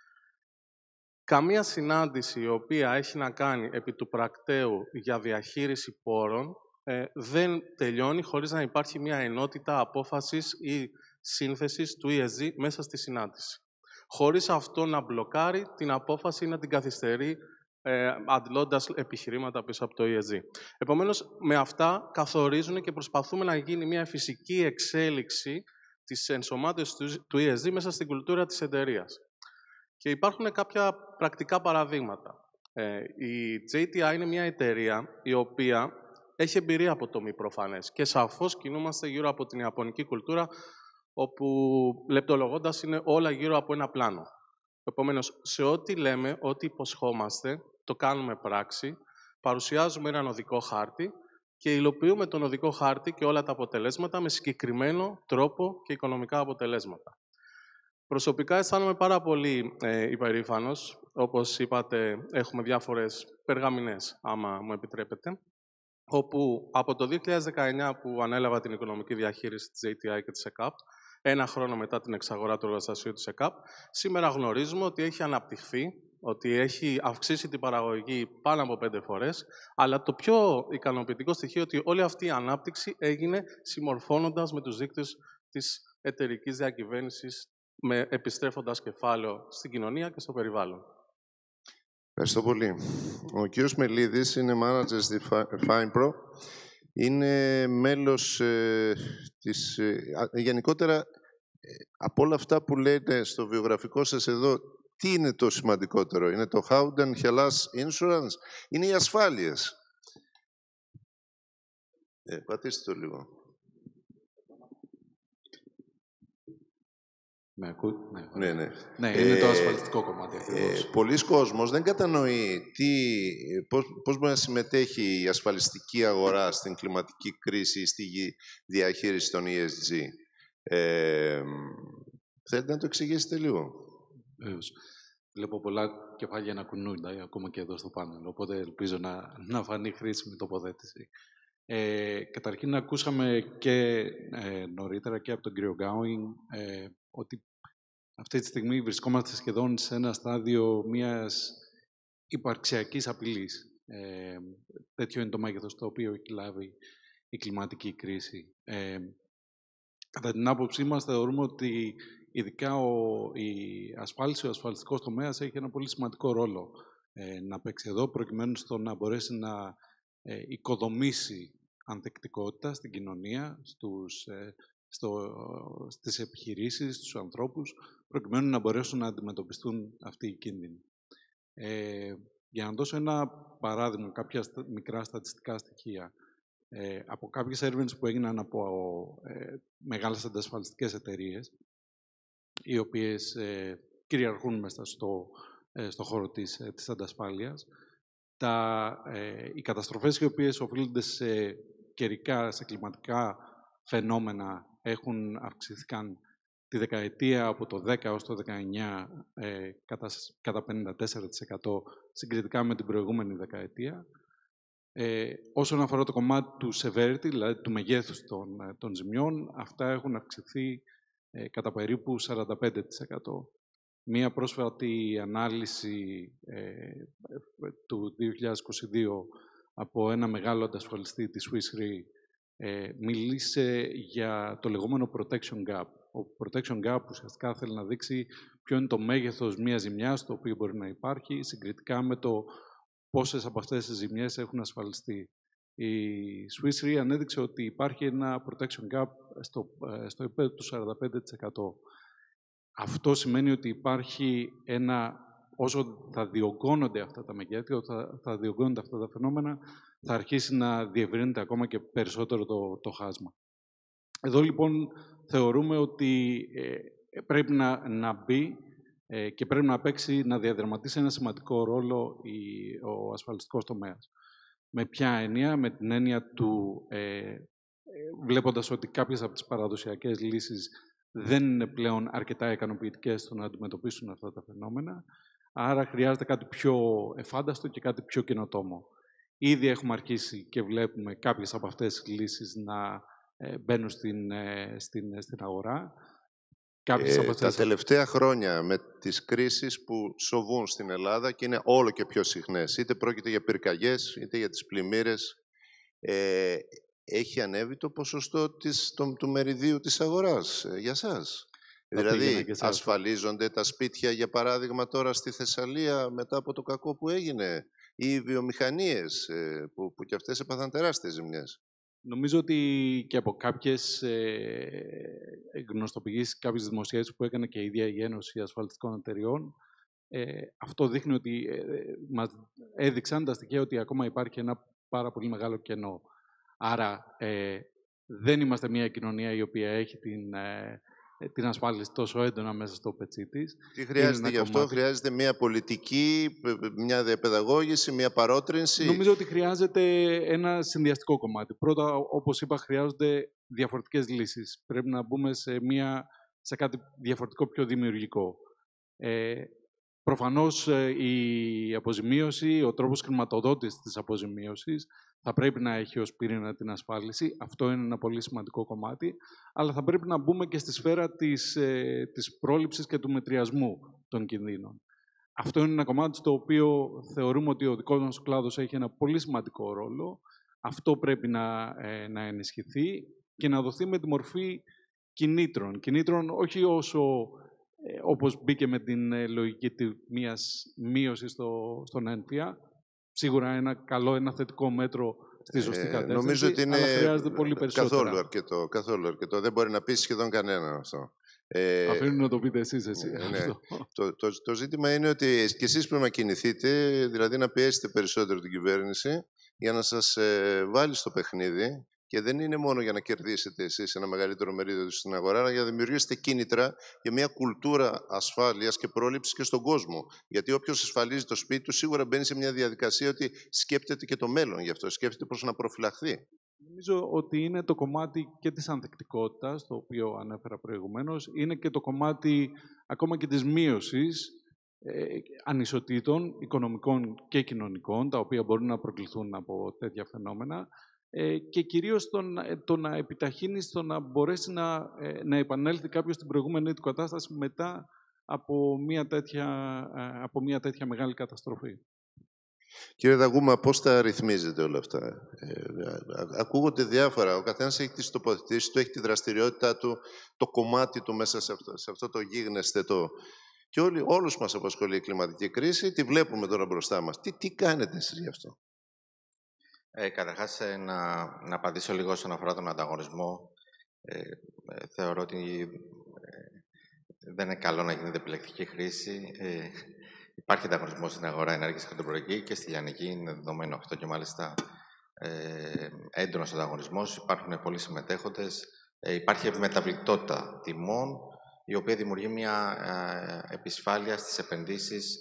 Speaker 7: καμία συνάντηση η οποία έχει να κάνει επί του πρακτέου για διαχείριση πόρων ε, δεν τελειώνει χωρίς να υπάρχει μια ενότητα απόφασης ή σύνθεσης του ι ες τζι μέσα στη συνάντηση. Χωρίς αυτό να μπλοκάρει την απόφαση ή να την καθυστερεί, ε, αντλώντας επιχειρήματα πίσω από το ι ες τζι. Επομένως, με αυτά καθορίζουν και προσπαθούμε να γίνει μια φυσική εξέλιξη της ενσωμάτωσης του, του ι ες τζι μέσα στην κουλτούρα της εταιρείας. Και υπάρχουν κάποια πρακτικά παραδείγματα. Ε, η τζέι τι άι είναι μια εταιρεία η οποία έχει εμπειρία από το μη προφανές και σαφώς κινούμαστε γύρω από την ιαπωνική κουλτούρα, όπου λεπτολογώντας είναι όλα γύρω από ένα πλάνο. Επομένως, σε ό,τι λέμε, ό,τι υποσχόμαστε, το κάνουμε πράξη, παρουσιάζουμε έναν οδικό χάρτη και υλοποιούμε τον οδικό χάρτη και όλα τα αποτελέσματα με συγκεκριμένο τρόπο και οικονομικά αποτελέσματα. Προσωπικά αισθάνομαι πάρα πολύ ε, υπερήφανος. Όπως είπατε, έχουμε διάφορες περγαμηνές, άμα μου επιτρέπετε, όπου από το δύο χιλιάδες δεκαεννιά που ανέλαβα την οικονομική διαχείριση της τζέι τι άι και της ΕΚΑΠ, ένα χρόνο μετά την εξαγορά του εργοστασίου της ΕΚΑΠ, σήμερα γνωρίζουμε ότι έχει αναπτυχθεί, ότι έχει αυξήσει την παραγωγή πάνω από πέντε φορές, αλλά το πιο ικανοποιητικό στοιχείο ότι όλη αυτή η ανάπτυξη έγινε συμμορφώνοντας με τους δείκτες της εταιρικής διακυβέρνησης, με επιστρέφοντας κεφάλαιο στην κοινωνία και στο περιβάλλον.
Speaker 1: Ευχαριστώ πολύ. Ο κύριος Μελίδης είναι manager στη FinePro. Είναι μέλος ε, της... Ε, γενικότερα, ε, από όλα αυτά που λέτε στο βιογραφικό σας εδώ, τι είναι το σημαντικότερο? Είναι το Howden Hellas Insurance? Είναι οι ασφάλειες? Ε, πατήστε το λίγο.
Speaker 8: Με ακού...
Speaker 1: Ναι, ναι.
Speaker 8: Ναι, είναι ε, το ασφαλιστικό κομμάτι ακριβώς.
Speaker 1: Ε, πολλοί κόσμος δεν κατανοεί τι, πώς, πώς μπορεί να συμμετέχει η ασφαλιστική αγορά στην κλιματική κρίση ή στη διαχείριση των ι ες τζι. Ε, θέλετε να το εξηγήσετε λίγο?
Speaker 8: Βεβαίως. Βλέπω πολλά κεφάλια να κουνούνται ακόμα και εδώ στο πάνελ, οπότε ελπίζω να, να φανεί χρήσιμη τοποθέτηση. Ε, καταρχήν ακούσαμε και ε, νωρίτερα και από τον κύριο Γκάουινγκ ε, ότι αυτή τη στιγμή βρισκόμαστε σχεδόν σε ένα στάδιο μιας υπαρξιακής απειλής. Ε, τέτοιο είναι το μέγεθος το οποίο έχει λάβει η κλιματική κρίση. Ε, κατά την άποψή μας θεωρούμε ότι ειδικά ο, η ασφάλιση, ο ασφαλιστικός τομέας έχει ένα πολύ σημαντικό ρόλο ε, να παίξει εδώ, προκειμένου στο να μπορέσει να ε, οικοδομήσει ανθεκτικότητα στην κοινωνία, στους, ε, στο, στις επιχειρήσεις, στους ανθρώπους, προκειμένου να μπορέσουν να αντιμετωπιστούν αυτοί οι κίνδυνοι. Ε, για να δώσω ένα παράδειγμα, κάποια μικρά στατιστικά στοιχεία. Ε, από κάποιες έρευνες που έγιναν από ε, μεγάλες αντασφαλιστικές εταιρείες, οι οποίες ε, κυριαρχούν μέσα στο, ε, στο χώρο της, ε, της αντασφάλειας, τα, ε, οι καταστροφές οι οποίες οφείλονται σε καιρικά, σε κλιματικά φαινόμενα έχουν αυξηθήκαν τη δεκαετία από το δέκα έως το δεκαεννιά ε, κατά, κατά πενήντα τέσσερα τοις εκατό συγκριτικά με την προηγούμενη δεκαετία. Ε, όσον αφορά το κομμάτι του severity, δηλαδή του μεγέθους των, των ζημιών, αυτά έχουν αυξηθεί ε, κατά περίπου σαράντα πέντε τοις εκατό. Μία πρόσφατη ανάλυση ε, του δύο χιλιάδες είκοσι δύο από ένα μεγάλο αντασφαλιστή της Swiss Re ε, μίλησε για το λεγόμενο protection gap. Ο protection gap ουσιαστικά θέλει να δείξει ποιο είναι το μέγεθος μιας ζημιάς το οποίο μπορεί να υπάρχει συγκριτικά με το πόσες από αυτές τις ζημιές έχουν ασφαλιστεί. Η Swiss Re ανέδειξε ότι υπάρχει ένα protection gap στο, στο επίπεδο του σαράντα πέντε τοις εκατό. Αυτό σημαίνει ότι υπάρχει ένα, όσο θα διωγγώνονται αυτά τα μεγέθη, όσο θα, θα διωγγώνονται αυτά τα φαινόμενα, θα αρχίσει να διευρύνεται ακόμα και περισσότερο το, το χάσμα. Εδώ λοιπόν θεωρούμε ότι ε, πρέπει να, να μπει ε, και πρέπει να παίξει, να διαδραματίσει ένα σημαντικό ρόλο η, ο ασφαλιστικός τομέας. Με ποια έννοια? Με την έννοια του, ε, βλέποντας ότι κάποιες από τις παραδοσιακές λύσεις δεν είναι πλέον αρκετά ικανοποιητικές στο να αντιμετωπίσουν αυτά τα φαινόμενα, άρα χρειάζεται κάτι πιο εφάνταστο και κάτι πιο καινοτόμο. Ήδη έχουμε αρχίσει και βλέπουμε κάποιες από αυτές τις λύσεις να ε, μπαίνουν στην, ε, στην, στην αγορά. Κάποιες
Speaker 1: ε,
Speaker 8: από αυτές...
Speaker 1: Τα τελευταία χρόνια με τις κρίσεις που σοβούν στην Ελλάδα και είναι όλο και πιο συχνές, είτε πρόκειται για πυρκαγιές, είτε για τις πλημμύρες, ε, έχει ανέβει το ποσοστό της, το, του μεριδίου της αγοράς ε, για σας. Δηλαδή, ασφαλίζονται τα σπίτια, για παράδειγμα, τώρα στη Θεσσαλία μετά από το κακό που έγινε, ή οι βιομηχανίες ε, που, που και αυτές έπαθαν τεράστιες ζημιές.
Speaker 8: Νομίζω ότι και από κάποιες ε, γνωστοποιήσεις, κάποιες δημοσιεύσεις που έκανε και η ίδια η Ένωση Ασφαλιστικών Εταιριών, ε, αυτό δείχνει ότι ε, μας έδειξαν τα στοιχεία ότι ακόμα υπάρχει ένα πάρα πολύ μεγάλο κενό. Άρα, ε, δεν είμαστε μια κοινωνία η οποία έχει την, ε, την ασφάλιση τόσο έντονα μέσα στο πετσί της.
Speaker 1: Τι χρειάζεται γι' αυτό?
Speaker 8: κομμάτι...
Speaker 1: Χρειάζεται μια πολιτική, μια διαπαιδαγώγηση, μια παρότρινση.
Speaker 8: Νομίζω ότι χρειάζεται ένα συνδυαστικό κομμάτι. Πρώτα, όπως είπα, χρειάζονται διαφορετικές λύσεις. Πρέπει να μπούμε σε, μια, σε κάτι διαφορετικό, πιο δημιουργικό. Ε, προφανώς η αποζημίωση, ο τρόπος χρηματοδότησης της αποζημίωσης θα πρέπει να έχει ως πυρήνα την ασφάλιση. Αυτό είναι ένα πολύ σημαντικό κομμάτι. Αλλά θα πρέπει να μπούμε και στη σφαίρα της, ε, της πρόληψης και του μετριασμού των κινδύνων. Αυτό είναι ένα κομμάτι στο οποίο θεωρούμε ότι ο δικός μας κλάδος έχει ένα πολύ σημαντικό ρόλο. Αυτό πρέπει να, ε, να ενισχυθεί και να δοθεί με τη μορφή κινήτρων. Κινήτρων όχι όσο ε, όπως μπήκε με την ε, λογική μιας μείωσης στο, στον ένφια. Σίγουρα ένα καλό, ένα θετικό μέτρο στη σωστή κατεύθυνση, ε, νομίζω ότι είναι αλλά χρειάζεται πολύ περισσότερο.
Speaker 1: Καθόλου αρκετό, καθόλου αρκετό. Δεν μπορεί να πείσει σχεδόν κανέναν αυτό. Ε,
Speaker 8: Αφήνω να το πείτε εσείς εσύ.
Speaker 1: Ε, ναι. το, το, το ζήτημα είναι ότι και εσείς πρέπει να κινηθείτε, δηλαδή να πιέσετε περισσότερο την κυβέρνηση για να σας ε, βάλει στο παιχνίδι. Και δεν είναι μόνο για να κερδίσετε εσείς ένα μεγαλύτερο μερίδιο στην αγορά, αλλά για να δημιουργήσετε κίνητρα για μια κουλτούρα ασφάλειας και πρόληψης και στον κόσμο. Γιατί όποιος ασφαλίζει το σπίτι του, σίγουρα μπαίνει σε μια διαδικασία ότι σκέπτεται και το μέλλον γι' αυτό, σκέφτεται πώς να προφυλαχθεί.
Speaker 8: Νομίζω ότι είναι το κομμάτι και της ανθεκτικότητας, το οποίο ανέφερα προηγουμένως, είναι και το κομμάτι ακόμα και της μείωσης ε, ανισοτήτων οικονομικών και κοινωνικών, τα οποία μπορούν να προκληθούν από τέτοια φαινόμενα. Ε, και κυρίως το, το να επιταχύνει στο να μπορέσει να, ε, να επανέλθει κάποιος στην προηγούμενη του κατάσταση μετά από μια τέτοια, ε, από μια τέτοια μεγάλη καταστροφή.
Speaker 1: Κύριε Δαγούμα, πώς τα ρυθμίζετε όλα αυτά? Ε, ακούγονται διάφορα. Ο καθένας έχει τις τοποθετήσεις του, έχει τη δραστηριότητά του, το κομμάτι του μέσα σε αυτό, σε αυτό το γίγνεσθε το... Και όλοι, όλους μας απασχολεί η κλιματική κρίση, τη βλέπουμε τώρα μπροστά μας. Τι, τι κάνετε εσείς γι' αυτό?
Speaker 2: Ε, καταρχάς, ε, να, να απαντήσω λίγο όσον αφορά τον ανταγωνισμό. Ε, ε, θεωρώ ότι ε, δεν είναι καλό να γίνεται επιλεκτική χρήση. Ε, υπάρχει ανταγωνισμό στην αγορά ενέργειας χοντροπροϊκή και στη λιανική, είναι δεδομένο αυτό και μάλιστα ε, έντονος ανταγωνισμός. Υπάρχουν πολλοί συμμετέχοντες. Ε, υπάρχει επιμεταβλητότητα τιμών, η οποία δημιουργεί μια ε, επισφάλεια στις επενδύσεις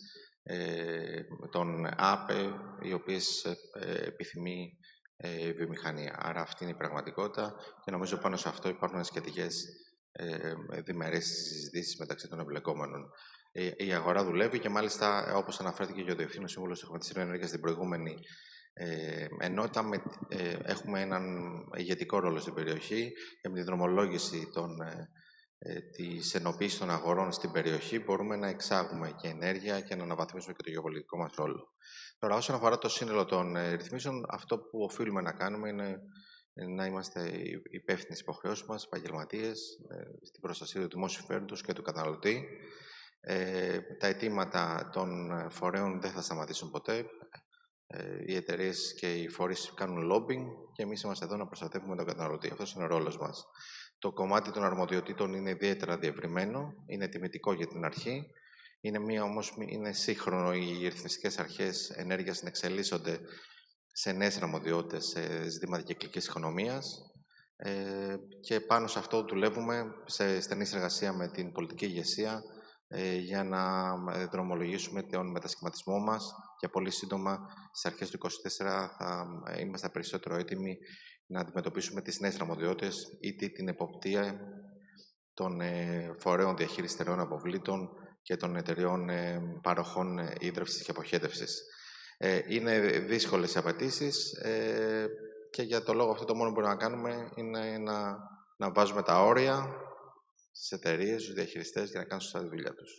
Speaker 2: των ΑΠΕ, οι οποίες ε, επιθυμεί ε, η βιομηχανία. Άρα αυτή είναι η πραγματικότητα και νομίζω πάνω σε αυτό υπάρχουν σχετικές ε, διμερείς συζητήσεις μεταξύ των εμπλεκόμενων. Ε, η αγορά δουλεύει και μάλιστα, όπως αναφέρθηκε και ο Διευθύνων Σύμβουλος του Χρηματιστηρίου Ενέργειας στην προηγούμενη ε, ενότητα, με, ε, έχουμε έναν ηγετικό ρόλο στην περιοχή και με τη δρομολόγηση των ε, της ενοποίησης των αγορών στην περιοχή μπορούμε να εξάγουμε και ενέργεια και να αναβαθμίσουμε και το γεωπολιτικό μας ρόλο. Τώρα, όσον αφορά το σύνολο των ε, ρυθμίσεων, αυτό που οφείλουμε να κάνουμε είναι να είμαστε υπεύθυνοι στις υποχρεώσεις μας, επαγγελματίες, ε, στην προστασία του δημόσιου συμφέροντος και του καταναλωτή. Ε, τα αιτήματα των φορέων δεν θα σταματήσουν ποτέ. Ε, οι εταιρείες και οι φορείς κάνουν lobbying και εμείς είμαστε εδώ να προστατεύουμε τον καταναλωτή. Αυτός είναι ο ρόλος μας. Το κομμάτι των αρμοδιοτήτων είναι ιδιαίτερα διευρυμένο, είναι τιμητικό για την αρχή. Είναι, μία, όμως, είναι σύγχρονο οι ρυθμιστικές αρχές ενέργειας να εξελίσσονται σε νέες αρμοδιότητες, σε ζητήματα κυκλικής οικονομίας. Ε, και πάνω σε αυτό δουλεύουμε σε στενή συνεργασία με την πολιτική ηγεσία ε, για να δρομολογήσουμε τον μετασχηματισμό μας και πολύ σύντομα στις αρχές του είκοσι τέσσερα θα είμαστε περισσότερο έτοιμοι να αντιμετωπίσουμε τις νέες αρμοδιότητες, είτε την εποπτεία των ε, φορέων διαχειριστερών αποβλήτων και των εταιριών ε, παροχών ε, ίδρυυσης και αποχέτευσης. Ε, είναι δύσκολες οι απαιτήσεις ε, και για το λόγο αυτό το μόνο που μπορούμε να κάνουμε είναι να, να βάζουμε τα όρια στις εταιρείες, στους διαχειριστές για να κάνουν σωστά τη δουλειά τους.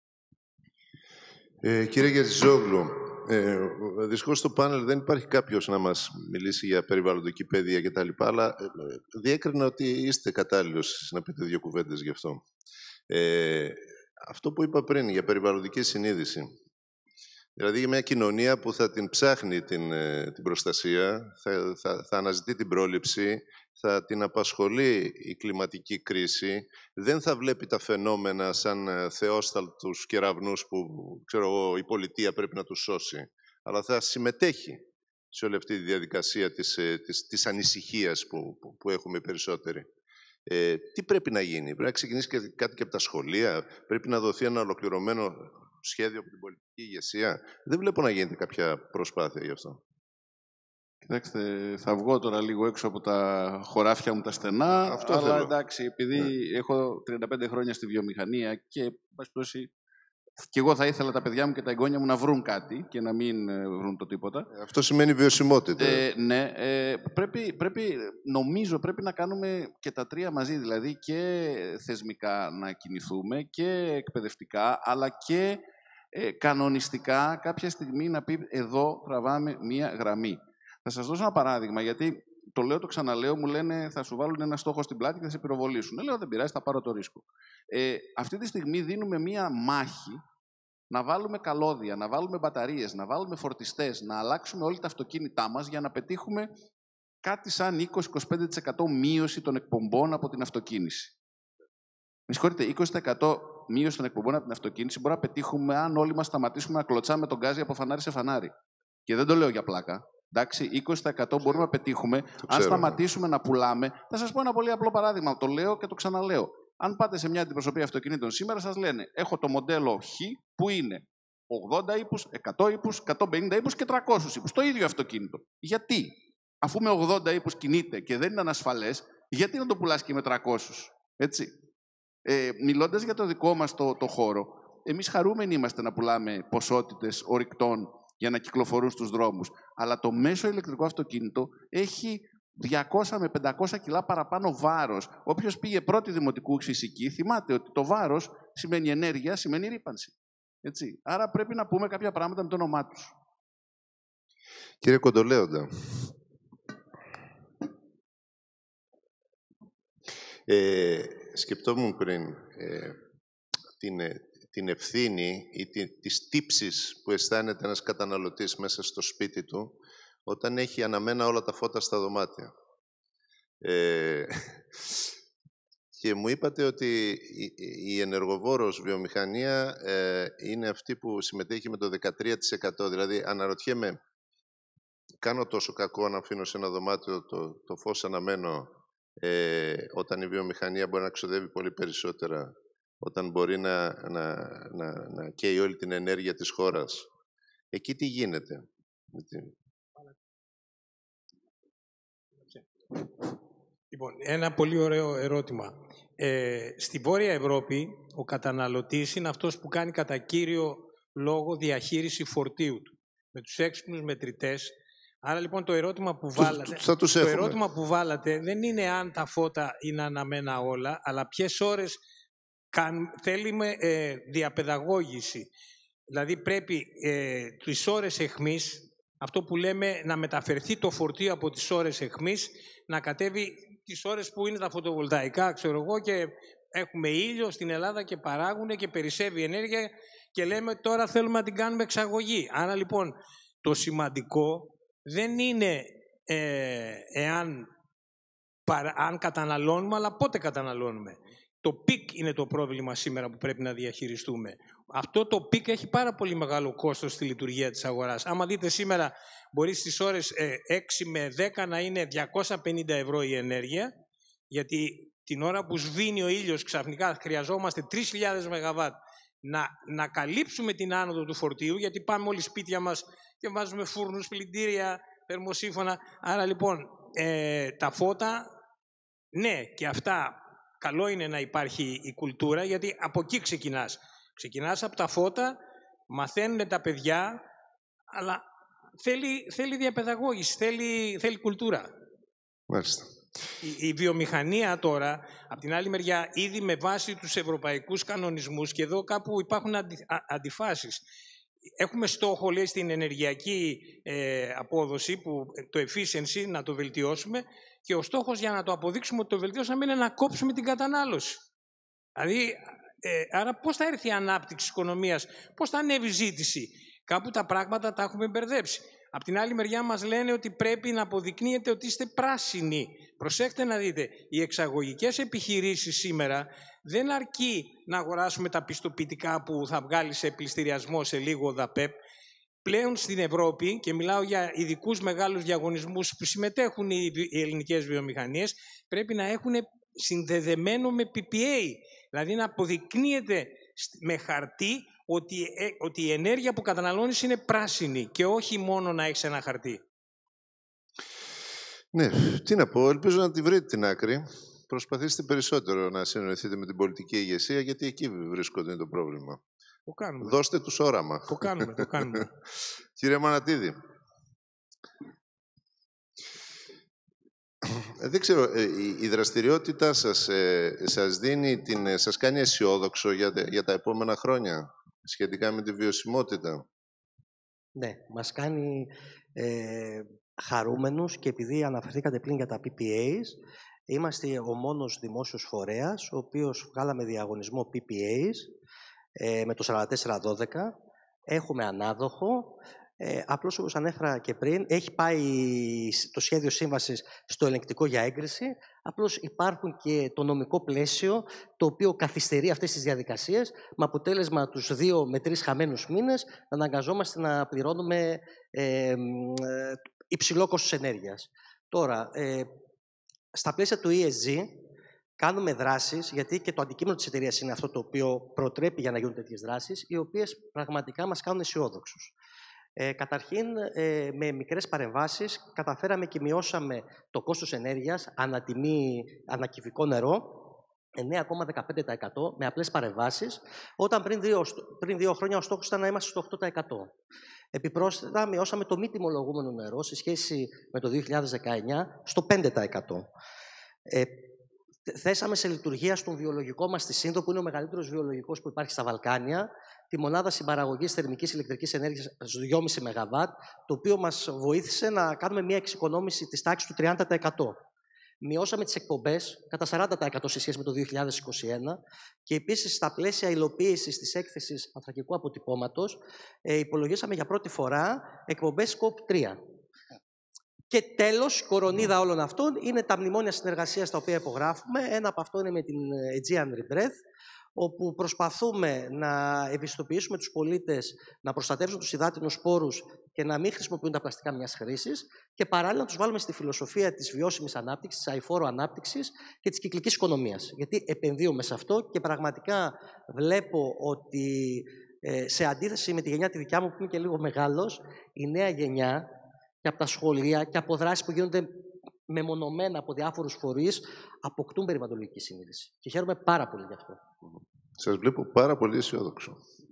Speaker 1: Ε, κύριε Γερζόγλου, ε, δυστυχώς στο πάνελ δεν υπάρχει κάποιος να μας μιλήσει για περιβαλλοντική παιδεία κτλ. Αλλά ε, διέκρινα ότι είστε κατάλληλος να πείτε δύο κουβέντες γι' αυτό. Ε, αυτό που είπα πριν για περιβαλλοντική συνείδηση. Δηλαδή για μια κοινωνία που θα την ψάχνει την, την προστασία, θα, θα, θα αναζητεί την πρόληψη, θα την απασχολεί η κλιματική κρίση, δεν θα βλέπει τα φαινόμενα σαν θεόσταλτους κεραυνούς που ξέρω εγώ, η πολιτεία πρέπει να τους σώσει, αλλά θα συμμετέχει σε όλη αυτή τη διαδικασία της, της, της ανησυχίας που, που, που έχουμε οι περισσότεροι. Ε, τι πρέπει να γίνει? Πρέπει να ξεκινήσει και κάτι και από τα σχολεία, πρέπει να δοθεί ένα ολοκληρωμένο σχέδιο από την πολιτική ηγεσία. Δεν βλέπω να γίνεται κάποια προσπάθεια γι' αυτό.
Speaker 6: Κοιτάξτε, θα βγω τώρα λίγο έξω από τα χωράφια μου τα στενά,
Speaker 1: Αυτό
Speaker 6: αλλά
Speaker 1: θέλω.
Speaker 6: εντάξει, επειδή ναι. έχω τριάντα πέντε χρόνια στη βιομηχανία και πάση και εγώ θα ήθελα τα παιδιά μου και τα εγγόνια μου να βρουν κάτι και να μην βρουν το τίποτα.
Speaker 1: Αυτό σημαίνει βιωσιμότητα.
Speaker 6: Ε, ναι, ε, πρέπει, πρέπει, νομίζω πρέπει να κάνουμε και τα τρία μαζί, δηλαδή και θεσμικά να κινηθούμε και εκπαιδευτικά, αλλά και ε, κανονιστικά κάποια στιγμή να πει εδώ τραβάμε μία γραμμή. Θα σας δώσω ένα παράδειγμα, γιατί το λέω, το ξαναλέω, μου λένε θα σου βάλουν ένα στόχο στην πλάτη και θα σε πυροβολήσουν. Λέω δεν πειράζει, θα πάρω το ρίσκο. Ε, αυτή τη στιγμή δίνουμε μία μάχη να βάλουμε καλώδια, να βάλουμε μπαταρίες, να βάλουμε φορτιστές, να αλλάξουμε όλα τα αυτοκίνητά μας για να πετύχουμε κάτι σαν είκοσι με είκοσι πέντε τοις εκατό μείωση των εκπομπών από την αυτοκίνηση. Με συγχωρείτε, είκοσι τοις εκατό μείωση των εκπομπών από την αυτοκίνηση μπορούμε να πετύχουμε αν όλοι μας σταματήσουμε να κλωτσάμε τον γκάζι από φανάρι σε φανάρι. Και δεν το λέω για πλάκα. Εντάξει, είκοσι τοις εκατό μπορούμε να πετύχουμε αν σταματήσουμε να πουλάμε. Θα σας πω ένα πολύ απλό παράδειγμα. Το λέω και το ξαναλέω. Αν πάτε σε μια αντιπροσωπεία αυτοκινήτων σήμερα, σας λένε έχω το μοντέλο Χ που είναι ογδόντα ύπους, εκατό ύπους, εκατόν πενήντα ύπους και τριακόσιους ύπους. Το ίδιο αυτοκίνητο. Γιατί, αφού με ογδόντα ύπους κινείται και δεν είναι ανασφαλές, γιατί να το πουλάς και με τριακόσιους. Έτσι. Ε, μιλώντας για το δικό μας το, το χώρο, εμείς χαρούμενοι είμαστε να πουλάμε ποσότητες ορυκτών για να κυκλοφορούν στους δρόμους. Αλλά το μέσο ηλεκτρικό αυτοκίνητο έχει διακόσια με πεντακόσια κιλά παραπάνω βάρος. Όποιος πήγε πρώτη δημοτικού φυσική, θυμάται ότι το βάρος σημαίνει ενέργεια, σημαίνει ρύπανση. Έτσι. Άρα πρέπει να πούμε κάποια πράγματα με το όνομά τους.
Speaker 1: Κύριε Κοντολέοντα, ε, σκεπτόμουν πριν ε, την, την ευθύνη ή τη, τις τύψεις που αισθάνεται ένας καταναλωτής μέσα στο σπίτι του όταν έχει αναμένα όλα τα φώτα στα δωμάτια. Ε, και μου είπατε ότι η, η ενεργοβόρος βιομηχανία ε, είναι αυτή που συμμετέχει με το δεκατρία τοις εκατό. Δηλαδή, αναρωτιέμαι, κάνω τόσο κακό να αφήνω σε ένα δωμάτιο το, το φως αναμένο ε, όταν η βιομηχανία μπορεί να ξοδεύει πολύ περισσότερα, όταν μπορεί να, να, να, να καίει όλη την ενέργεια της χώρας. Εκεί τι γίνεται?
Speaker 4: Λοιπόν, ένα πολύ ωραίο ερώτημα. Ε, στη Βόρεια Ευρώπη, ο καταναλωτής είναι αυτός που κάνει κατά κύριο λόγο διαχείριση φορτίου του, με τους έξυπνους μετρητές. Άρα λοιπόν το ερώτημα που βάλατε,
Speaker 1: τους, τους
Speaker 4: το ερώτημα που βάλατε δεν είναι αν τα φώτα είναι αναμένα όλα, αλλά ποιες ώρες καν, θέλουμε ε, διαπαιδαγώγηση. Δηλαδή πρέπει ε, τις ώρες αιχμής, αυτό που λέμε να μεταφερθεί το φορτίο από τις ώρες αιχμής, να κατέβει τις ώρες που είναι τα φωτοβολταϊκά, ξέρω εγώ, και έχουμε ήλιο στην Ελλάδα και παράγουν και περισσεύει ενέργεια και λέμε τώρα θέλουμε να την κάνουμε εξαγωγή. Άρα λοιπόν το σημαντικό δεν είναι ε, εάν παρα, αν καταναλώνουμε, αλλά πότε καταναλώνουμε. Το πικ είναι το πρόβλημα σήμερα που πρέπει να διαχειριστούμε. Αυτό το πικ έχει πάρα πολύ μεγάλο κόστος στη λειτουργία της αγοράς. Άμα δείτε σήμερα, μπορεί στις ώρες ε, έξι με δέκα να είναι διακόσια πενήντα ευρώ η ενέργεια, γιατί την ώρα που σβήνει ο ήλιος ξαφνικά χρειαζόμαστε τρεις χιλιάδες μεγαβάτ να, να καλύψουμε την άνοδο του φορτίου, γιατί πάμε όλοι σπίτια μας και βάζουμε φούρνους, πλυντήρια, θερμοσύφωνα. Άρα λοιπόν ε, τα φώτα, ναι, και αυτά καλό είναι να υπάρχει η κουλτούρα, γιατί από εκεί ξεκινάς. Ξεκινάς από τα φώτα, μαθαίνουν τα παιδιά, αλλά θέλει, θέλει διαπαιδαγώγηση, θέλει, θέλει κουλτούρα.
Speaker 1: Μάλιστα.
Speaker 4: Η, η βιομηχανία τώρα, από την άλλη μεριά, ήδη με βάση τους ευρωπαϊκούς κανονισμούς, και εδώ κάπου υπάρχουν αντι, α, αντιφάσεις. Έχουμε στόχο, λέει, στην ενεργειακή ε, απόδοση, που, το efficiency, να το βελτιώσουμε, και ο στόχος για να το αποδείξουμε ότι το βελτιώσαμε είναι να κόψουμε την κατανάλωση. Δηλαδή, ε, άρα πώς θα έρθει η ανάπτυξη της οικονομίας, πώς θα ανέβει η ζήτηση? Κάπου τα πράγματα τα έχουμε μπερδέψει. Απ' την άλλη μεριά μας λένε ότι πρέπει να αποδεικνύετε ότι είστε πράσινοι. Προσέξτε να δείτε, οι εξαγωγικές επιχειρήσεις σήμερα δεν αρκεί να αγοράσουμε τα πιστοποιητικά που θα βγάλει σε πληστηριασμό σε λίγο ΔΑΠΕΠ. Πλέον στην Ευρώπη, και μιλάω για ειδικούς μεγάλους διαγωνισμούς που συμμετέχουν οι ελληνικές βιομηχανίες, πρέπει να έχουν συνδεδεμένο με πι πι έι. Δηλαδή να αποδεικνύεται με χαρτί ότι, ε, ότι η ενέργεια που καταναλώνεις είναι πράσινη και όχι μόνο να έχεις ένα χαρτί.
Speaker 1: Ναι, τι να πω, ελπίζω να τη βρείτε την άκρη. Προσπαθήστε περισσότερο να συνοηθείτε με την πολιτική ηγεσία, γιατί εκεί βρίσκονται το πρόβλημα.
Speaker 4: Το κάνουμε.
Speaker 1: Δώστε τους όραμα.
Speaker 4: Το κάνουμε, το κάνουμε.
Speaker 1: Κύριε Μανατίδη. Δεν ξέρω, η δραστηριότητά σας σας δίνει την, σας κάνει αισιόδοξο για, για τα επόμενα χρόνια σχετικά με τη βιωσιμότητα?
Speaker 3: Ναι, μας κάνει ε, χαρούμενους, και επειδή αναφερθήκατε πριν για τα πι πι έις, είμαστε ο μόνος δημόσιος φορέας ο οποίος βγάλαμε διαγωνισμό πι πι έις ε, με το σαράντα τέσσερα δώδεκα. Έχουμε ανάδοχο. Ε, απλώς, όπως ανέφερα και πριν, έχει πάει το σχέδιο σύμβασης στο ελεγκτικό για έγκριση. Απλώς υπάρχουν και το νομικό πλαίσιο, το οποίο καθυστερεί αυτές τις διαδικασίες, με αποτέλεσμα τους δύο με τρεις χαμένους μήνες να αναγκαζόμαστε να πληρώνουμε ε, ε, υψηλό κόστος ενέργειας. Τώρα, ε, στα πλαίσια του ι ες τζι κάνουμε δράσεις, γιατί και το αντικείμενο της εταιρείας είναι αυτό το οποίο προτρέπει για να γίνουν τέτοιες δράσεις, οι οποίες πραγματικά μας κάνουν αισιόδοξους. Ε, καταρχήν, ε, με μικρές παρεμβάσεις, καταφέραμε και μειώσαμε το κόστος ενέργειας ανατιμή ανακυβικό νερό εννέα κόμμα δεκαπέντε τοις εκατό με απλές παρεμβάσεις, όταν πριν δύο, πριν δύο χρόνια ο στόχος ήταν να είμαστε στο οκτώ τοις εκατό. Επιπρόσθετα, μειώσαμε το μη τιμολογούμενο νερό σε σχέση με το δύο χιλιάδες δεκαεννιά στο πέντε τοις εκατό. Ε, θέσαμε σε λειτουργία στον βιολογικό μας τη Σύνδο, που είναι ο μεγαλύτερος βιολογικός που υπάρχει στα Βαλκάνια, τη μονάδα συμπαραγωγής θερμικής ηλεκτρικής ενέργειας δυόμισι μεγαβάτ, το οποίο μας βοήθησε να κάνουμε μια εξοικονόμηση της τάξης του τριάντα τοις εκατό. Μειώσαμε τις εκπομπές κατά σαράντα τοις εκατό σε σχέση με το δύο χιλιάδες είκοσι ένα και επίσης στα πλαίσια υλοποίησης της έκθεσης ανθρακικού αποτυπώματος ε, υπολογίσαμε για πρώτη φορά εκπομπές σκοπ τρία. Και τέλος, κορονίδα όλων αυτών είναι τα μνημόνια συνεργασίας τα οποία υπογράφουμε. Ένα από αυτό είναι με την Aegean Rebreath, όπου προσπαθούμε να ευαισθητοποιήσουμε τους πολίτες να προστατεύσουν τους υδάτινους σπόρους και να μην χρησιμοποιούν τα πλαστικά μιας χρήσης, και παράλληλα να τους βάλουμε στη φιλοσοφία της βιώσιμης ανάπτυξης, της αειφόρου ανάπτυξης και της κυκλικής οικονομίας. Γιατί επενδύουμε σε αυτό και πραγματικά βλέπω ότι ε, σε αντίθεση με τη γενιά τη δικιά μου, που είμαι και λίγο μεγάλος, η νέα γενιά και από τα σχολεία και από δράσεις που γίνονται μεμονωμένα από διάφορους φορείς αποκτούν περιβαλλοντική συνείδηση. Και χαίρομαι πάρα πολύ γι' αυτό.
Speaker 1: Σας βλέπω πάρα πολύ αισιόδοξο.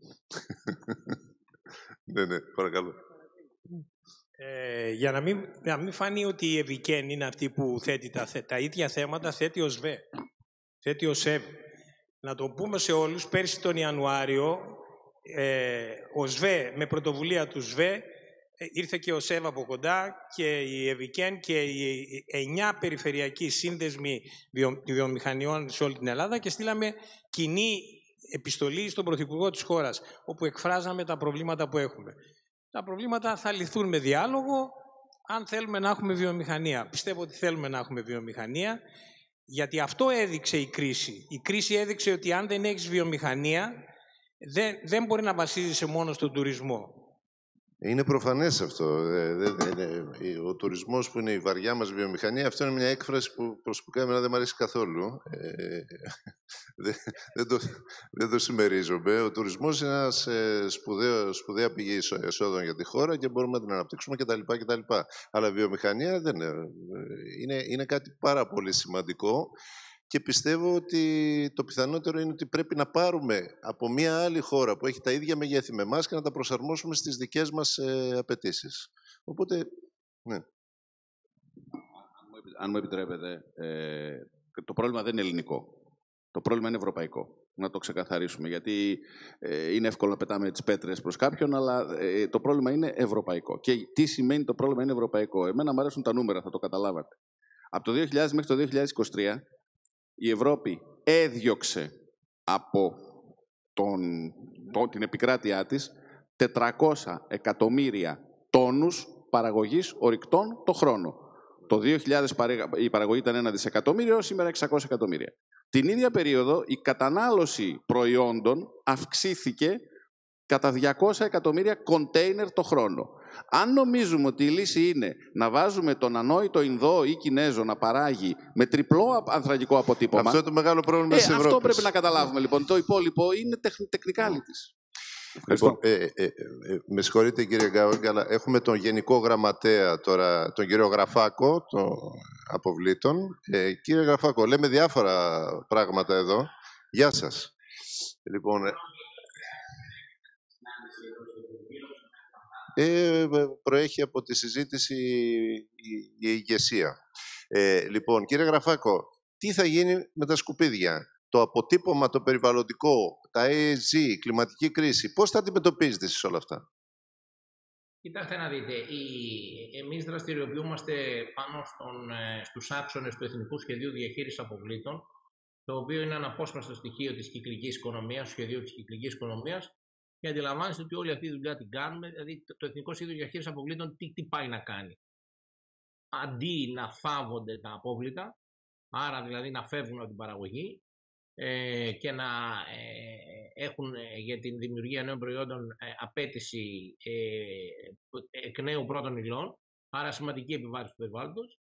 Speaker 1: Ναι, ναι, παρακαλώ.
Speaker 4: Ε, για να μην, να μην φανεί ότι η Ευικέν είναι αυτή που θέτει τα, τα ίδια θέματα, θέτει ο ΣΒΕ. Θέτει ο ΣΕΒ. Να το πούμε σε όλους, πέρσι τον Ιανουάριο, ε, ο ΣΒΕ, με πρωτοβουλία του ΣΒΕ, ήρθε και ο ΣΕΒ από κοντά και η Ευικέν και οι εννιά περιφερειακοί σύνδεσμοι βιο, βιομηχανιών σε όλη την Ελλάδα και στείλαμε κοινή επιστολή στον Πρωθυπουργό της χώρας, όπου εκφράζαμε τα προβλήματα που έχουμε. Τα προβλήματα θα λυθούν με διάλογο, αν θέλουμε να έχουμε βιομηχανία. Πιστεύω ότι θέλουμε να έχουμε βιομηχανία, γιατί αυτό έδειξε η κρίση. Η κρίση έδειξε ότι αν δεν έχεις βιομηχανία, δεν, δεν μπορεί να βασίζεσαι μόνο στον τουρισμό.
Speaker 1: Είναι προφανές αυτό. Ο τουρισμός, που είναι η βαριά μας βιομηχανία, αυτό είναι μια έκφραση που προσωπικά εμένα δεν μου αρέσει καθόλου. Ε, δεν, δεν, το, δεν το συμμερίζομαι. Ο τουρισμός είναι ένας σπουδαίο, σπουδαία πηγή εσόδων για τη χώρα και μπορούμε να την αναπτύξουμε κτλ. κτλ. Αλλά η βιομηχανία δεν είναι, είναι, είναι κάτι πάρα πολύ σημαντικό. Και πιστεύω ότι το πιθανότερο είναι ότι πρέπει να πάρουμε από μια άλλη χώρα που έχει τα ίδια μεγέθη με εμάς και να τα προσαρμόσουμε στις δικές μας ε, απαιτήσεις. Οπότε, ναι.
Speaker 6: Αν μου επιτρέπετε, ε, το πρόβλημα δεν είναι ελληνικό. Το πρόβλημα είναι ευρωπαϊκό. Να το ξεκαθαρίσουμε. Γιατί ε, είναι εύκολο να πετάμε τις πέτρες προς κάποιον, αλλά ε, το πρόβλημα είναι ευρωπαϊκό. Και τι σημαίνει το πρόβλημα είναι ευρωπαϊκό? Εμένα μου αρέσουν τα νούμερα, θα το καταλάβατε. Από το δύο χιλιάδες μέχρι το δύο χιλιάδες είκοσι τρία, η Ευρώπη έδιωξε από τον, το, την επικράτειά της τετρακόσια εκατομμύρια τόνους παραγωγής ορυκτών το χρόνο. Το δύο χιλιάδες η παραγωγή ήταν ένα δισεκατομμύριο, σήμερα εξακόσια εκατομμύρια. Την ίδια περίοδο η κατανάλωση προϊόντων αυξήθηκε κατά διακόσια εκατομμύρια κοντέινερ το χρόνο. Αν νομίζουμε ότι η λύση είναι να βάζουμε τον ανόητο Ινδό ή Κινέζο να παράγει με τριπλό ανθρακικό αποτύπωμα...
Speaker 1: Αυτό είναι το μεγάλο πρόβλημα
Speaker 6: ε,
Speaker 1: της Ευρώπης.
Speaker 6: Αυτό πρέπει να καταλάβουμε, λοιπόν. Το υπόλοιπο είναι τεχνικάλιτης.
Speaker 1: Λοιπόν, ε, ε, ε, ε, με συγχωρείτε κύριε Γκάουινγκ, αλλά έχουμε τον Γενικό Γραμματέα τώρα, τον κύριο Γραφάκο, των αποβλήτων. Ε, κύριε Γραφάκο, λέμε διάφορα πράγματα εδώ. Γεια σας. Λοιπόν, ε, προέχει από τη συζήτηση η, η ηγεσία. Ε, λοιπόν, κύριε Γραφάκο, τι θα γίνει με τα σκουπίδια? Το αποτύπωμα, το περιβαλλοντικό, τα ι ες τζι, η κλιματική κρίση, πώς θα αντιμετωπίζετε εσείς όλα αυτά?
Speaker 9: Κοιτάξτε να δείτε, η... εμείς δραστηριοποιούμαστε πάνω στον, στους άξονες του Εθνικού Σχεδίου Διαχείρισης Αποβλήτων, το οποίο είναι ένα απόσπαστο στοιχείο της κυκλικής οικονομίας, του σχεδίου της κυκλικής οικονομίας, και αντιλαμβάνεστε ότι όλη αυτή τη δουλειά την κάνουμε, δηλαδή το Εθνικό Σχέδιο Διαχείρισης Αποβλήτων τι, τι πάει να κάνει. Αντί να φάβονται τα απόβλητα, άρα δηλαδή να φεύγουν από την παραγωγή, Ε, και να ε, έχουν ε, για την δημιουργία νέων προϊόντων ε, απέτηση ε, εκ νέου πρώτων υλών, άρα σημαντική επιβάρυνση του περιβάλλοντος.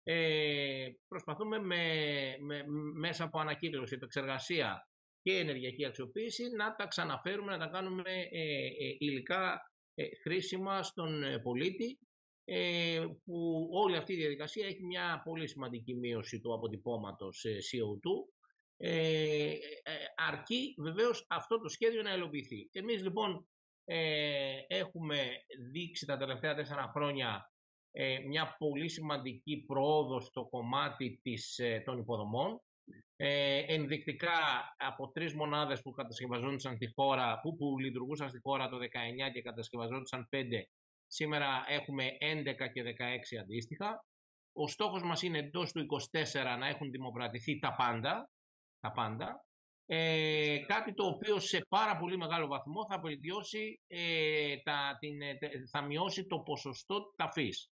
Speaker 9: Ε, προσπαθούμε με, με, μέσα από ανακύκλωση, επεξεργασία και ενεργειακή αξιοποίηση να τα ξαναφέρουμε, να τα κάνουμε ε, ε, υλικά ε, χρήσιμα στον ε, πολίτη, ε, που όλη αυτή η διαδικασία έχει μια πολύ σημαντική μείωση του αποτυπώματος ε, σι ο δύο, Ε, ε, αρκεί βεβαίως αυτό το σχέδιο να υλοποιηθεί. Εμείς λοιπόν ε, έχουμε δείξει τα τελευταία τέσσερα χρόνια ε, μια πολύ σημαντική πρόοδο στο κομμάτι της, ε, των υποδομών. Ε, ενδεικτικά από τρεις μονάδες που κατασκευαζόντουσαν στη χώρα, που, που λειτουργούσαν στη χώρα το δεκαεννιά και κατασκευαζόντουσαν πέντε, σήμερα έχουμε έντεκα και δεκαέξι αντίστοιχα. Ο στόχος μας είναι εντός του είκοσι τέσσερα να έχουν δημοπρατηθεί τα πάντα. Τα πάντα. Ε, κάτι το οποίο σε πάρα πολύ μεγάλο βαθμό θα βελτιώσει, ε, τα, την, θα μειώσει το ποσοστό ταφής.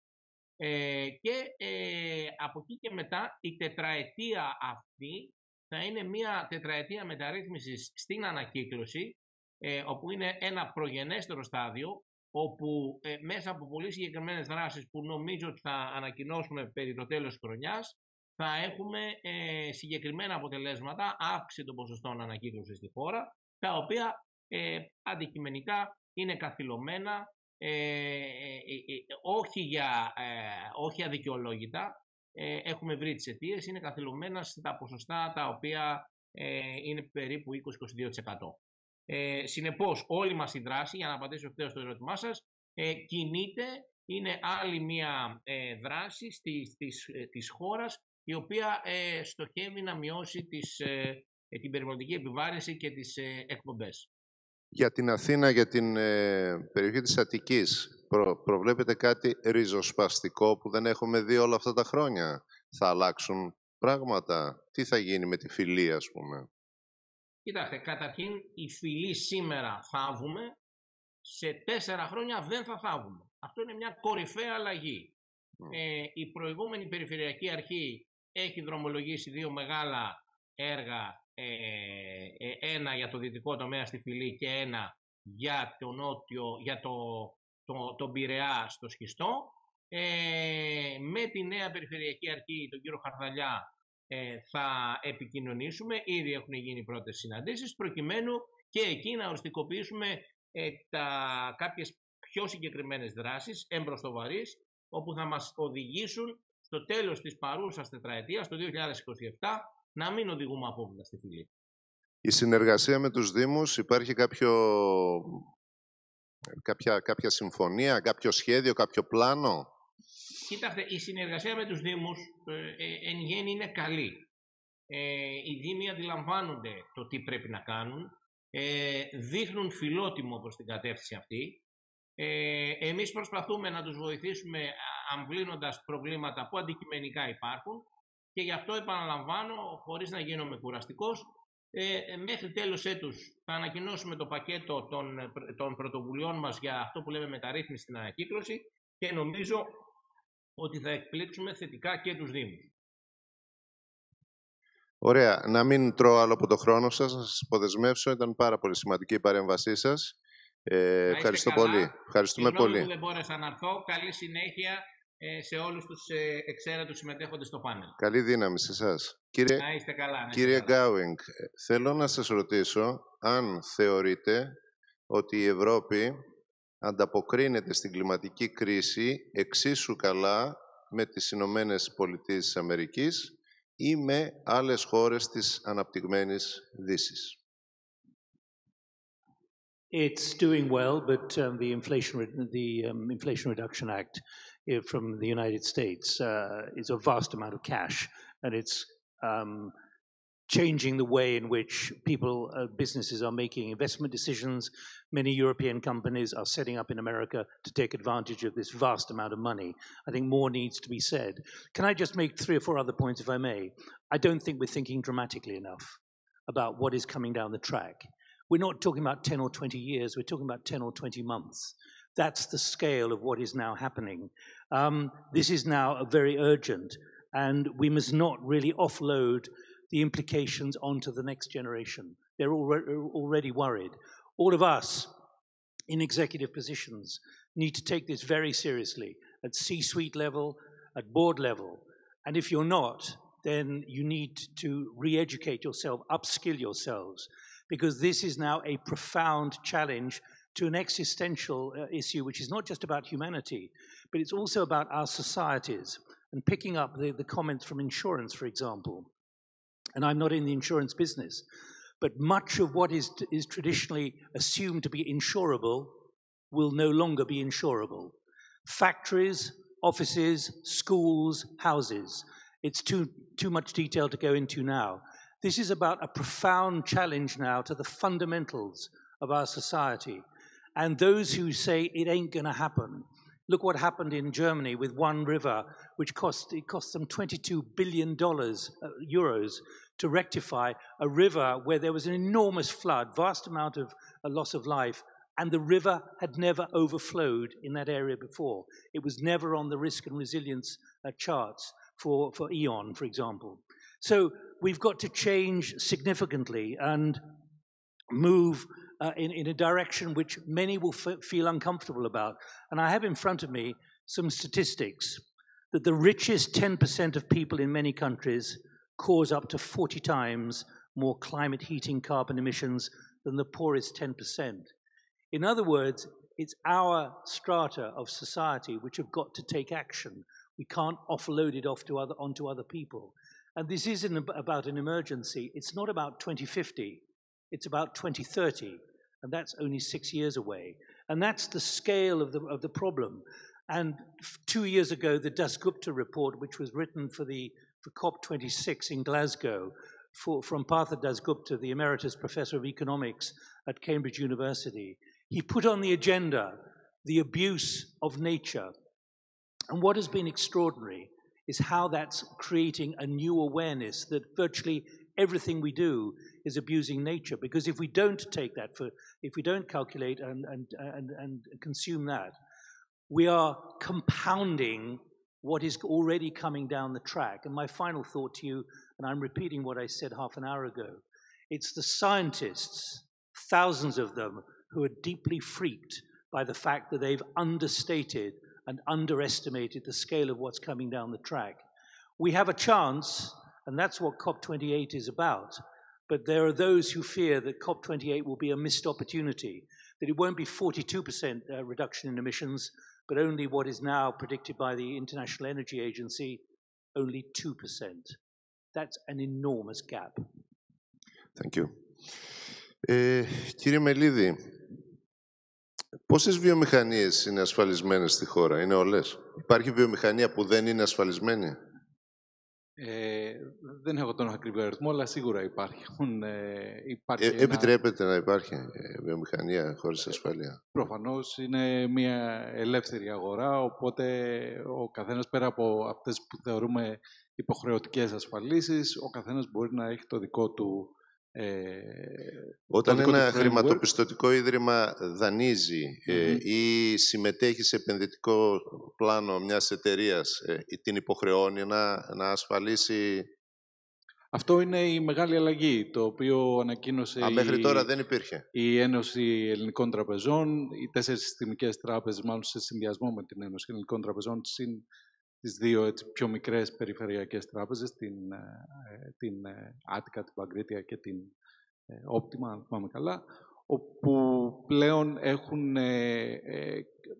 Speaker 9: Ε, και ε, από εκεί και μετά η τετραετία αυτή θα είναι μια τετραετία μεταρρύθμισης στην ανακύκλωση, ε, όπου είναι ένα προγενέστερο στάδιο, όπου ε, μέσα από πολύ συγκεκριμένες δράσεις που νομίζω ότι θα ανακοινώσουμε περί το τέλος της χρονιάς, θα έχουμε ε, συγκεκριμένα αποτελέσματα, αύξηση των ποσοστών ανακύκλωσης στη χώρα, τα οποία ε, αντικειμενικά είναι καθυλωμένα, ε, ε, ε, όχι, για, ε, όχι αδικαιολόγητα, ε, έχουμε βρει τις αιτίες, είναι καθυλωμένα στα ποσοστά τα οποία ε, είναι περίπου είκοσι με είκοσι δύο τοις εκατό. Ε, συνεπώς, όλη μας η δράση, για να απαντήσω ευθέως στο ερώτημά σας, ε, κινείται, είναι άλλη μια ε, δράση της, της, της χώρας, η οποία ε, στοχεύει να μειώσει τις, ε, την περιβαλλοντική επιβάρυνση και τις ε, εκπομπές.
Speaker 1: Για την Αθήνα, για την ε, περιοχή της Αττικής, προ, προβλέπετε κάτι ριζοσπαστικό που δεν έχουμε δει όλα αυτά τα χρόνια? Θα αλλάξουν πράγματα? Τι θα γίνει με τη φυλή, ας πούμε?
Speaker 9: Κοιτάξτε, καταρχήν η φυλή σήμερα θάβουμε, σε τέσσερα χρόνια δεν θα θάβουμε. Αυτό είναι μια κορυφαία αλλαγή. Mm. Ε, η προηγούμενη Περιφερειακή Αρχή έχει δρομολογήσει δύο μεγάλα έργα, ε, ε, ένα για το δυτικό τομέα στη Φυλή και ένα για το νότιο, για το, το, το Πειραιά στο Σχιστό. Ε, με τη νέα Περιφερειακή Αρχή, τον κύριο Χαρδαλιά, ε, θα επικοινωνήσουμε, ήδη έχουν γίνει πρώτες συναντήσεις, προκειμένου και εκεί να οριστικοποιήσουμε ε, τα, κάποιες πιο συγκεκριμένες δράσεις, εμπροστοβαρείς, όπου θα μας οδηγήσουν στο τέλος της παρούσας τετραετίας, το δύο χιλιάδες είκοσι επτά, να μην οδηγούμε απόβλητα στη φυλή.
Speaker 1: Η συνεργασία με τους Δήμους, υπάρχει κάποιο, κάποια, κάποια συμφωνία, κάποιο σχέδιο, κάποιο πλάνο?
Speaker 9: Κοίταξτε, η συνεργασία με τους Δήμους ε, ε, εν γέννη είναι καλή. Ε, οι Δήμοι αντιλαμβάνονται το τι πρέπει να κάνουν, ε, δείχνουν φιλότιμο προς την κατεύθυνση αυτή. Ε, εμείς προσπαθούμε να τους βοηθήσουμε αμβλύνοντας προβλήματα που αντικειμενικά υπάρχουν, και γι' αυτό επαναλαμβάνω, χωρίς να γίνομαι κουραστικός, ε, μέχρι τέλος έτους θα ανακοινώσουμε το πακέτο των, των πρωτοβουλειών μας για αυτό που λέμε μεταρρύθμιση στην ανακύκλωση, και νομίζω ότι θα εκπλήξουμε θετικά και τους Δήμους.
Speaker 1: Ωραία. Να μην τρώω άλλο από το χρόνο σας, να σας υποδεσμεύσω. Ήταν πάρα πολύ σημαντική η παρέμβασή σας. Ε, ευχαριστώ πολύ. Ευχαριστούμε
Speaker 9: Συγγνώμη
Speaker 1: πολύ.
Speaker 9: που δεν μπόρεσα να έρθω. Καλή συνέχεια ε, σε όλους τους ε, εξαίρετους συμμετέχοντες στο πάνελ.
Speaker 1: Καλή δύναμη σε εσάς. Κύριε,
Speaker 9: Να είστε καλά. Να είστε
Speaker 1: κύριε
Speaker 9: καλά.
Speaker 1: Γκάουινγκ, θέλω να σας ρωτήσω αν θεωρείτε ότι η Ευρώπη ανταποκρίνεται στην κλιματική κρίση εξίσου καλά με τις Ηνωμένες Πολιτείες της Αμερικής ή με άλλες χώρες της αναπτυγμένης Δύσης.
Speaker 5: It's doing well, but um, the Inflation Re- the um, Inflation Reduction Act uh, from the United States uh, is a vast amount of cash, and it's um, changing the way in which people, uh, businesses are making investment decisions. Many European companies are setting up in America to take advantage of this vast amount of money. I think more needs to be said. Can I just make three or four other points, if I may? I don't think we're thinking dramatically enough about what is coming down the track. We're not talking about ten or twenty years, we're talking about ten or twenty months. That's the scale of what is now happening. Um, this is now very urgent, and we must not really offload the implications onto the next generation. They're already worried. All of us in executive positions need to take this very seriously at C-suite level, at board level. And if you're not, then you need to re-educate yourself, upskill yourselves, because this is now a profound challenge to an existential uh, issue, which is not just about humanity, but it's also about our societies. And picking up the, the comments from insurance, for example, and I'm not in the insurance business, but much of what is, is traditionally assumed to be insurable will no longer be insurable. Factories, offices, schools, houses. It's too, too much detail to go into now. This is about a profound challenge now to the fundamentals of our society. And those who say it ain't going to happen, look what happened in Germany with one river, which cost, it cost them twenty-two billion dollars, uh, euros, to rectify a river where there was an enormous flood, vast amount of a loss of life, and the river had never overflowed in that area before. It was never on the risk and resilience uh, charts for, for E O N, for example. So we've got to change significantly and move uh, in, in a direction which many will f- feel uncomfortable about. And I have in front of me some statistics that the richest ten percent of people in many countries cause up to forty times more climate heating carbon emissions than the poorest ten percent. In other words, it's our strata of society which have got to take action. We can't offload it off to other, onto other people. And this isn't about an emergency. It's not about twenty fifty. It's about twenty thirty. And that's only six years away. And that's the scale of the, of the problem. And two years ago, the Dasgupta report, which was written for the for COP twenty-six in Glasgow, for, from Partha Dasgupta, the Emeritus Professor of Economics at Cambridge University, he put on the agenda the abuse of nature. And what has been extraordinary is how that's creating a new awareness that virtually everything we do is abusing nature. Because if we don't take that, for, if we don't calculate and, and, and, and consume that, we are compounding what is already coming down the track. And my final thought to you, and I'm repeating what I said half an hour ago, it's the scientists, thousands of them, who are deeply freaked by the fact that they've understated and underestimated the scale of what's coming down the track. We have a chance, and that's what COP twenty-eight is about, but there are those who fear that COP twenty-eight will be a missed opportunity, that it won't be forty-two percent uh, reduction in emissions, but only what is now predicted by the International Energy Agency, only two percent. That's an enormous gap.
Speaker 1: Thank you. Ε, κύριε Μελίδη, πόσες βιομηχανίες είναι ασφαλισμένες στη χώρα, είναι όλες? Υπάρχει βιομηχανία που δεν είναι ασφαλισμένη?
Speaker 8: Ε, δεν έχω τον ακριβή αριθμό, αλλά σίγουρα υπάρχουν. Ε, υπάρχει
Speaker 1: ε,
Speaker 8: ένα...
Speaker 1: Επιτρέπεται να υπάρχει βιομηχανία χωρίς ασφαλεία?
Speaker 8: Προφανώς είναι μια ελεύθερη αγορά, οπότε ο καθένας πέρα από αυτές που θεωρούμε υποχρεωτικές ασφαλίσεις, ο καθένας μπορεί να έχει το δικό του. Ε,
Speaker 1: Όταν
Speaker 8: το δικό
Speaker 1: ένα
Speaker 8: του
Speaker 1: χρηματοπιστωτικό ίδρυμα δανείζει
Speaker 8: mm-hmm.
Speaker 1: ε, ή συμμετέχει σε επενδυτικό πλάνο μιας εταιρείας, ε, την υποχρεώνει να, να ασφαλίσει?
Speaker 8: Αυτό είναι η μεγάλη αλλαγή, το οποίο ανακοίνωσε
Speaker 1: Α,
Speaker 8: η,
Speaker 1: μέχρι τώρα δεν υπήρχε.
Speaker 8: η Ένωση Ελληνικών Τραπεζών, οι τέσσερις συστημικές τράπεζες, μάλλον σε συνδυασμό με την Ένωση Ελληνικών Τραπεζών, συν τις δύο έτσι, πιο μικρές περιφερειακές τράπεζες, την, ε, την Άττικα, την Παγκρίτια και την ε, Όπτιμα, αν θυμάμαι καλά, όπου πλέον έχουν, ε, ε,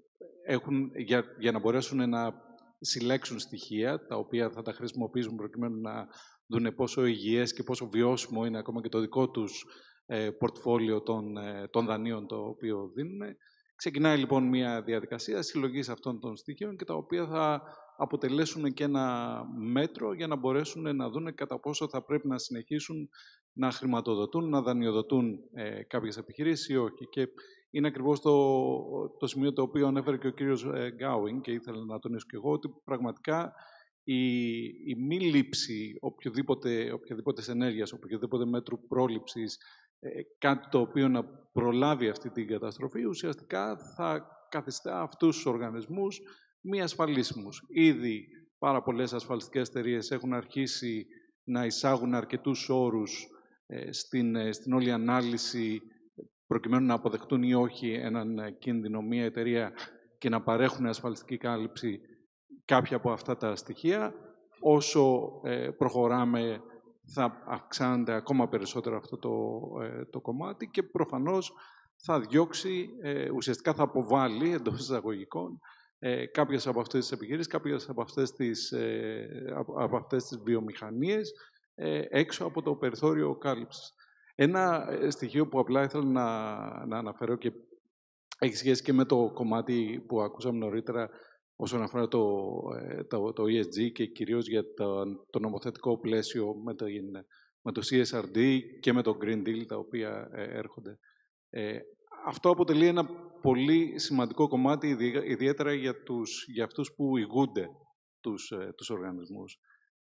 Speaker 8: έχουν για, για να μπορέσουν να συλλέξουν στοιχεία, τα οποία θα τα χρησιμοποιήσουν προκειμένου να δουν πόσο υγιές και πόσο βιώσιμο είναι ακόμα και το δικό τους ε, πορτφόλιο των, ε, των δανείων το οποίο δίνουν. Ξεκινάει λοιπόν μια διαδικασία συλλογής αυτών των στοιχείων και τα οποία θα αποτελέσουν και ένα μέτρο για να μπορέσουν να δουν κατά πόσο θα πρέπει να συνεχίσουν να χρηματοδοτούν, να δανειοδοτούν ε, κάποιες επιχειρήσεις ή όχι. Και είναι ακριβώς το, το σημείο το οποίο ανέφερε και ο κύριος Γκάουινγκ και ήθελα να τονίσω και εγώ, ότι πραγματικά η, η μη λήψη οποιοδήποτε, οποιαδήποτε ενέργειας, οποιοδήποτε μέτρου πρόληψης, ε, κάτι το οποίο να προλάβει αυτή την καταστροφή, ουσιαστικά θα καθιστά αυτούς τους οργανισμούς μη ασφαλίσιμους. Ήδη πάρα πολλές ασφαλιστικές εταιρείες έχουν αρχίσει να εισάγουν αρκετούς όρους ε, στην, ε, στην όλη ανάλυση προκειμένου να αποδεχτούν ή όχι έναν κίνδυνο μία εταιρεία και να παρέχουν ασφαλιστική κάλυψη κάποια από αυτά τα στοιχεία. Όσο ε, προχωράμε θα αυξάνεται ακόμα περισσότερο αυτό το, ε, το κομμάτι και προφανώς θα διώξει, ε, ουσιαστικά θα αποβάλει εντός εισαγωγικών ε, κάποιες από αυτές τις επιχειρήσεις, κάποιες από αυτές τις, ε, από, από αυτές τις βιομηχανίες ε, έξω από το περιθώριο κάλυψης. Ένα στοιχείο που απλά ήθελα να, να αναφέρω και έχει σχέση και με το κομμάτι που ακούσαμε νωρίτερα όσον αφορά το, το, το ι ες τζι και κυρίως για το, το νομοθετικό πλαίσιο με το, με το σι ες αρ ντι και με το Green Deal τα οποία ε, έρχονται. Ε, αυτό αποτελεί ένα πολύ σημαντικό κομμάτι, ιδιαίτερα για, τους, για αυτούς που ηγούνται τους, ε, τους οργανισμούς.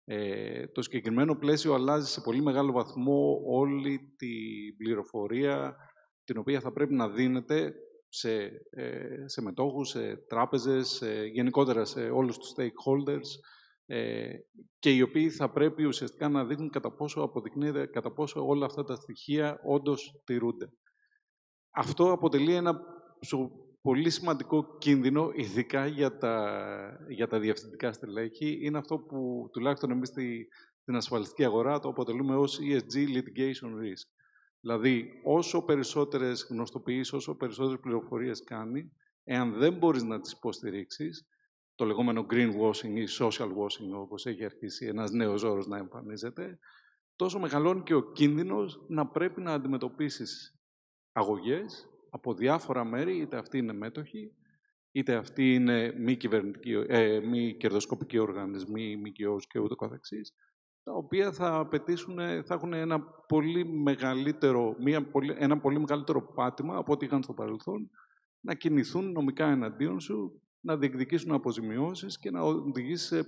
Speaker 8: Ε, το συγκεκριμένο πλαίσιο αλλάζει σε πολύ μεγάλο βαθμό όλη την πληροφορία την οποία θα πρέπει να δίνεται σε, ε, σε μετόχους, σε τράπεζες, σε, γενικότερα σε όλους τους stakeholders ε, και οι οποίοι θα πρέπει ουσιαστικά να δείχνουν κατά πόσο αποδεικνύεται, κατά πόσο όλα αυτά τα στοιχεία όντως τηρούνται. Αυτό αποτελεί ένα πολύ σημαντικό κίνδυνο, ειδικά για τα, για τα διευθυντικά στελέχη. Είναι αυτό που τουλάχιστον εμείς στη, στην ασφαλιστική αγορά το αποτελούμε ως ι ες τζι Litigation Risk. Δηλαδή, όσο περισσότερες γνωστοποιήσεις, όσο περισσότερες πληροφορίες κάνει, εάν δεν μπορείς να τις υποστηρίξεις, το λεγόμενο greenwashing ή social washing, όπως έχει αρχίσει ένας νέος όρος να εμφανίζεται, τόσο μεγαλώνει και ο κίνδυνος να πρέπει να αντιμετωπίσεις αγωγές από διάφορα μέρη, είτε αυτοί είναι μέτοχοι, είτε αυτοί είναι μη, ε, μη κερδοσκοπικοί οργανισμοί, μη κοιός και ούτω καθεξής, τα οποία θα απαιτήσουν, θα έχουν ένα πολύ μεγαλύτερο, μια πολύ, ένα πολύ μεγαλύτερο πάτημα από ό,τι είχαν στο παρελθόν, να κινηθούν νομικά εναντίον σου, να διεκδικήσουν αποζημιώσεις και να οδηγήσει σε,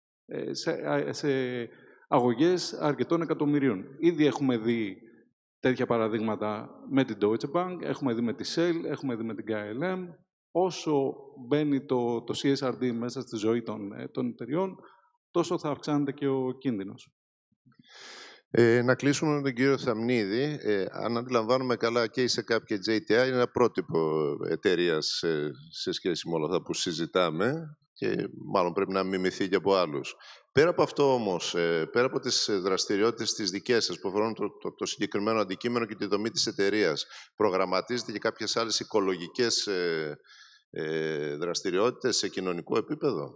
Speaker 8: σε, σε αγωγές αρκετών εκατομμυρίων. Ήδη έχουμε δει τέτοια παραδείγματα με την Deutsche Bank, έχουμε δει με τη Shell, έχουμε δει με την κέι ελ εμ. Όσο μπαίνει το, το σι ες αρ ντι μέσα στη ζωή των, των εταιριών, τόσο θα αυξάνεται και ο κίνδυνος.
Speaker 1: Ε, να κλείσουμε με τον κύριο Θαμνίδη. Ε, αν αντιλαμβάνομαι καλά, και η ΣΕΚΑΠ και η τζέι τι άι είναι ένα πρότυπο εταιρείας σε, σε σχέση με όλα αυτά που συζητάμε και μάλλον πρέπει να μιμηθεί και από άλλους. Πέρα από αυτό όμως, ε, πέρα από τις δραστηριότητες τις δικές σας που αφορούν το, το, το συγκεκριμένο αντικείμενο και τη δομή της εταιρείας, προγραμματίζετε και κάποιες άλλες οικολογικές ε, ε, δραστηριότητες σε κοινωνικό επίπεδο?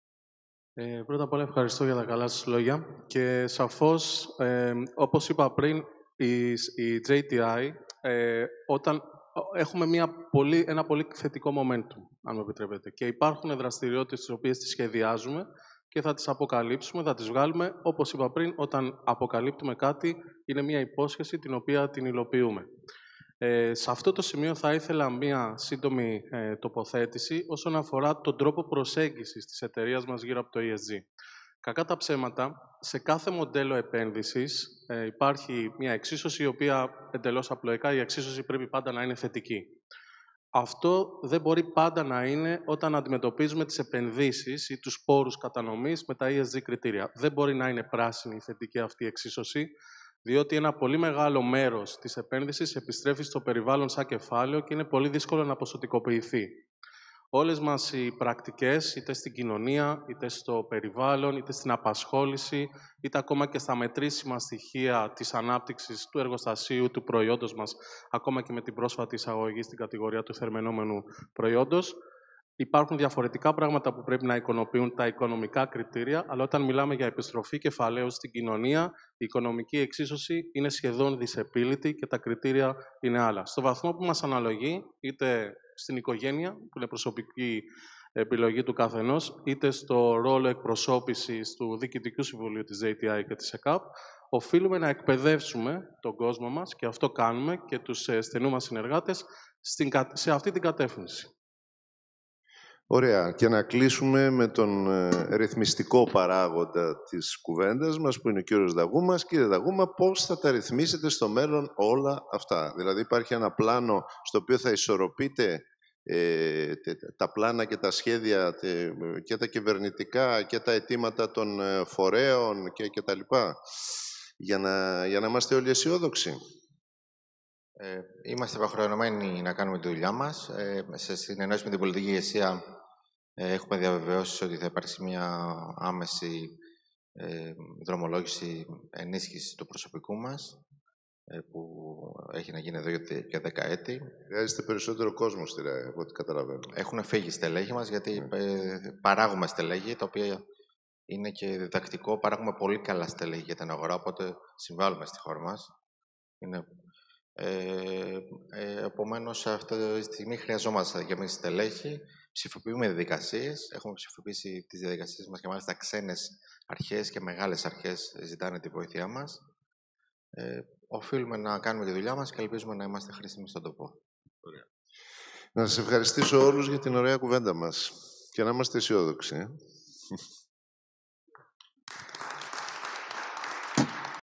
Speaker 7: Ε, πρώτα απ' όλα ευχαριστώ για τα καλά σας λόγια και σαφώς, ε, όπως είπα πριν, η, η τζέι τι άι, ε, όταν έχουμε μια πολύ, ένα πολύ θετικό momentum, αν μου επιτρέπετε, και υπάρχουν δραστηριότητες τις οποίες τις σχεδιάζουμε και θα τις αποκαλύψουμε, θα τις βγάλουμε, όπως είπα πριν, όταν αποκαλύπτουμε κάτι, είναι μια υπόσχεση την οποία την υλοποιούμε. Ε, σε αυτό το σημείο θα ήθελα μία σύντομη ε, τοποθέτηση όσον αφορά τον τρόπο προσέγγισης της εταιρείας μας γύρω από το ι ες τζι. Κακά τα ψέματα, σε κάθε μοντέλο επένδυσης ε, υπάρχει μία εξίσωση η οποία εντελώς απλοϊκά η εξίσωση πρέπει πάντα να είναι θετική. αυτό δεν μπορεί πάντα να είναι όταν αντιμετωπίζουμε τις επενδύσεις ή τους πόρους κατανομής με τα ι ες τζι κριτήρια. Δεν μπορεί να είναι πράσινη η θετική αυτή εξίσωση, διότι ένα πολύ μεγάλο μέρος της επένδυσης επιστρέφει στο περιβάλλον σαν κεφάλαιο και είναι πολύ δύσκολο να ποσοτικοποιηθεί. Όλες μας οι πρακτικές, είτε στην κοινωνία, είτε στο περιβάλλον, είτε στην απασχόληση, είτε ακόμα και στα μετρήσιμα στοιχεία της ανάπτυξης του εργοστασίου, του προϊόντος μας, ακόμα και με την πρόσφατη εισαγωγή στην κατηγορία του θερμαινόμενου προϊόντος, υπάρχουν διαφορετικά πράγματα που πρέπει να εικονοποιούν τα οικονομικά κριτήρια, αλλά όταν μιλάμε για επιστροφή κεφαλαίου στην κοινωνία, η οικονομική εξίσωση είναι σχεδόν δυσεπίλητη και τα κριτήρια είναι άλλα. Στο βαθμό που μας αναλογεί, είτε στην οικογένεια, που είναι προσωπική επιλογή του καθενός, είτε στο ρόλο εκπροσώπησης του Διοικητικού Συμβουλίου της τζέι τι άι και της ΕΚΑΠ, οφείλουμε να εκπαιδεύσουμε τον κόσμο μας, και αυτό κάνουμε, και τους στενούς μας συνεργάτες σε αυτή την κατεύθυνση.
Speaker 1: Ωραία. Και να κλείσουμε με τον ε, ρυθμιστικό παράγοντα της κουβέντας μας, που είναι ο κύριος Δαγούμας. Κύριε Δαγούμα, πώς θα τα ρυθμίσετε στο μέλλον όλα αυτά? Δηλαδή υπάρχει ένα πλάνο στο οποίο θα ισορροπείτε ε, τα πλάνα και τα σχέδια τε, και τα κυβερνητικά και τα αιτήματα των φορέων και, και τα λοιπά, για να, για να είμαστε όλοι αισιόδοξοι?
Speaker 2: Ε, είμαστε υποχρεωμένοι να κάνουμε τη δουλειά μας. Ε, σε συνεννόηση με την πολιτική ηγεσία ε, έχουμε διαβεβαιώσει ότι θα υπάρξει μια άμεση ε, δρομολόγηση ενίσχυσης του προσωπικού μας, ε, που έχει να γίνει εδώ για δέκα έτη.
Speaker 1: Χρειάζεται περισσότερο κόσμο στη ΡΑΕ, από ό,τι καταλαβαίνω.
Speaker 2: Έχουν φύγει στελέχη μας, γιατί ε, παράγουμε στελέχη, τα οποία είναι και διδακτικό. Παράγουμε πολύ καλά στελέχη για την αγορά, οπότε συμβάλλουμε στη χώρα μας. Είναι Ε, ε, επομένως, αυτή τη στιγμή χρειαζόμαστε για εμείς στελέχη, ψηφοποιούμε διαδικασίες, έχουμε ψηφοποιήσει τις διαδικασίες μας και μάλιστα ξένες αρχές και μεγάλες αρχές ζητάνε τη βοήθειά μας. Ε, οφείλουμε να κάνουμε τη δουλειά μας και ελπίζουμε να είμαστε χρήσιμοι στον τόπο.
Speaker 1: Ωραία. Να σας ευχαριστήσω όλους για την ωραία κουβέντα μας και να είμαστε αισιόδοξοι. Ε?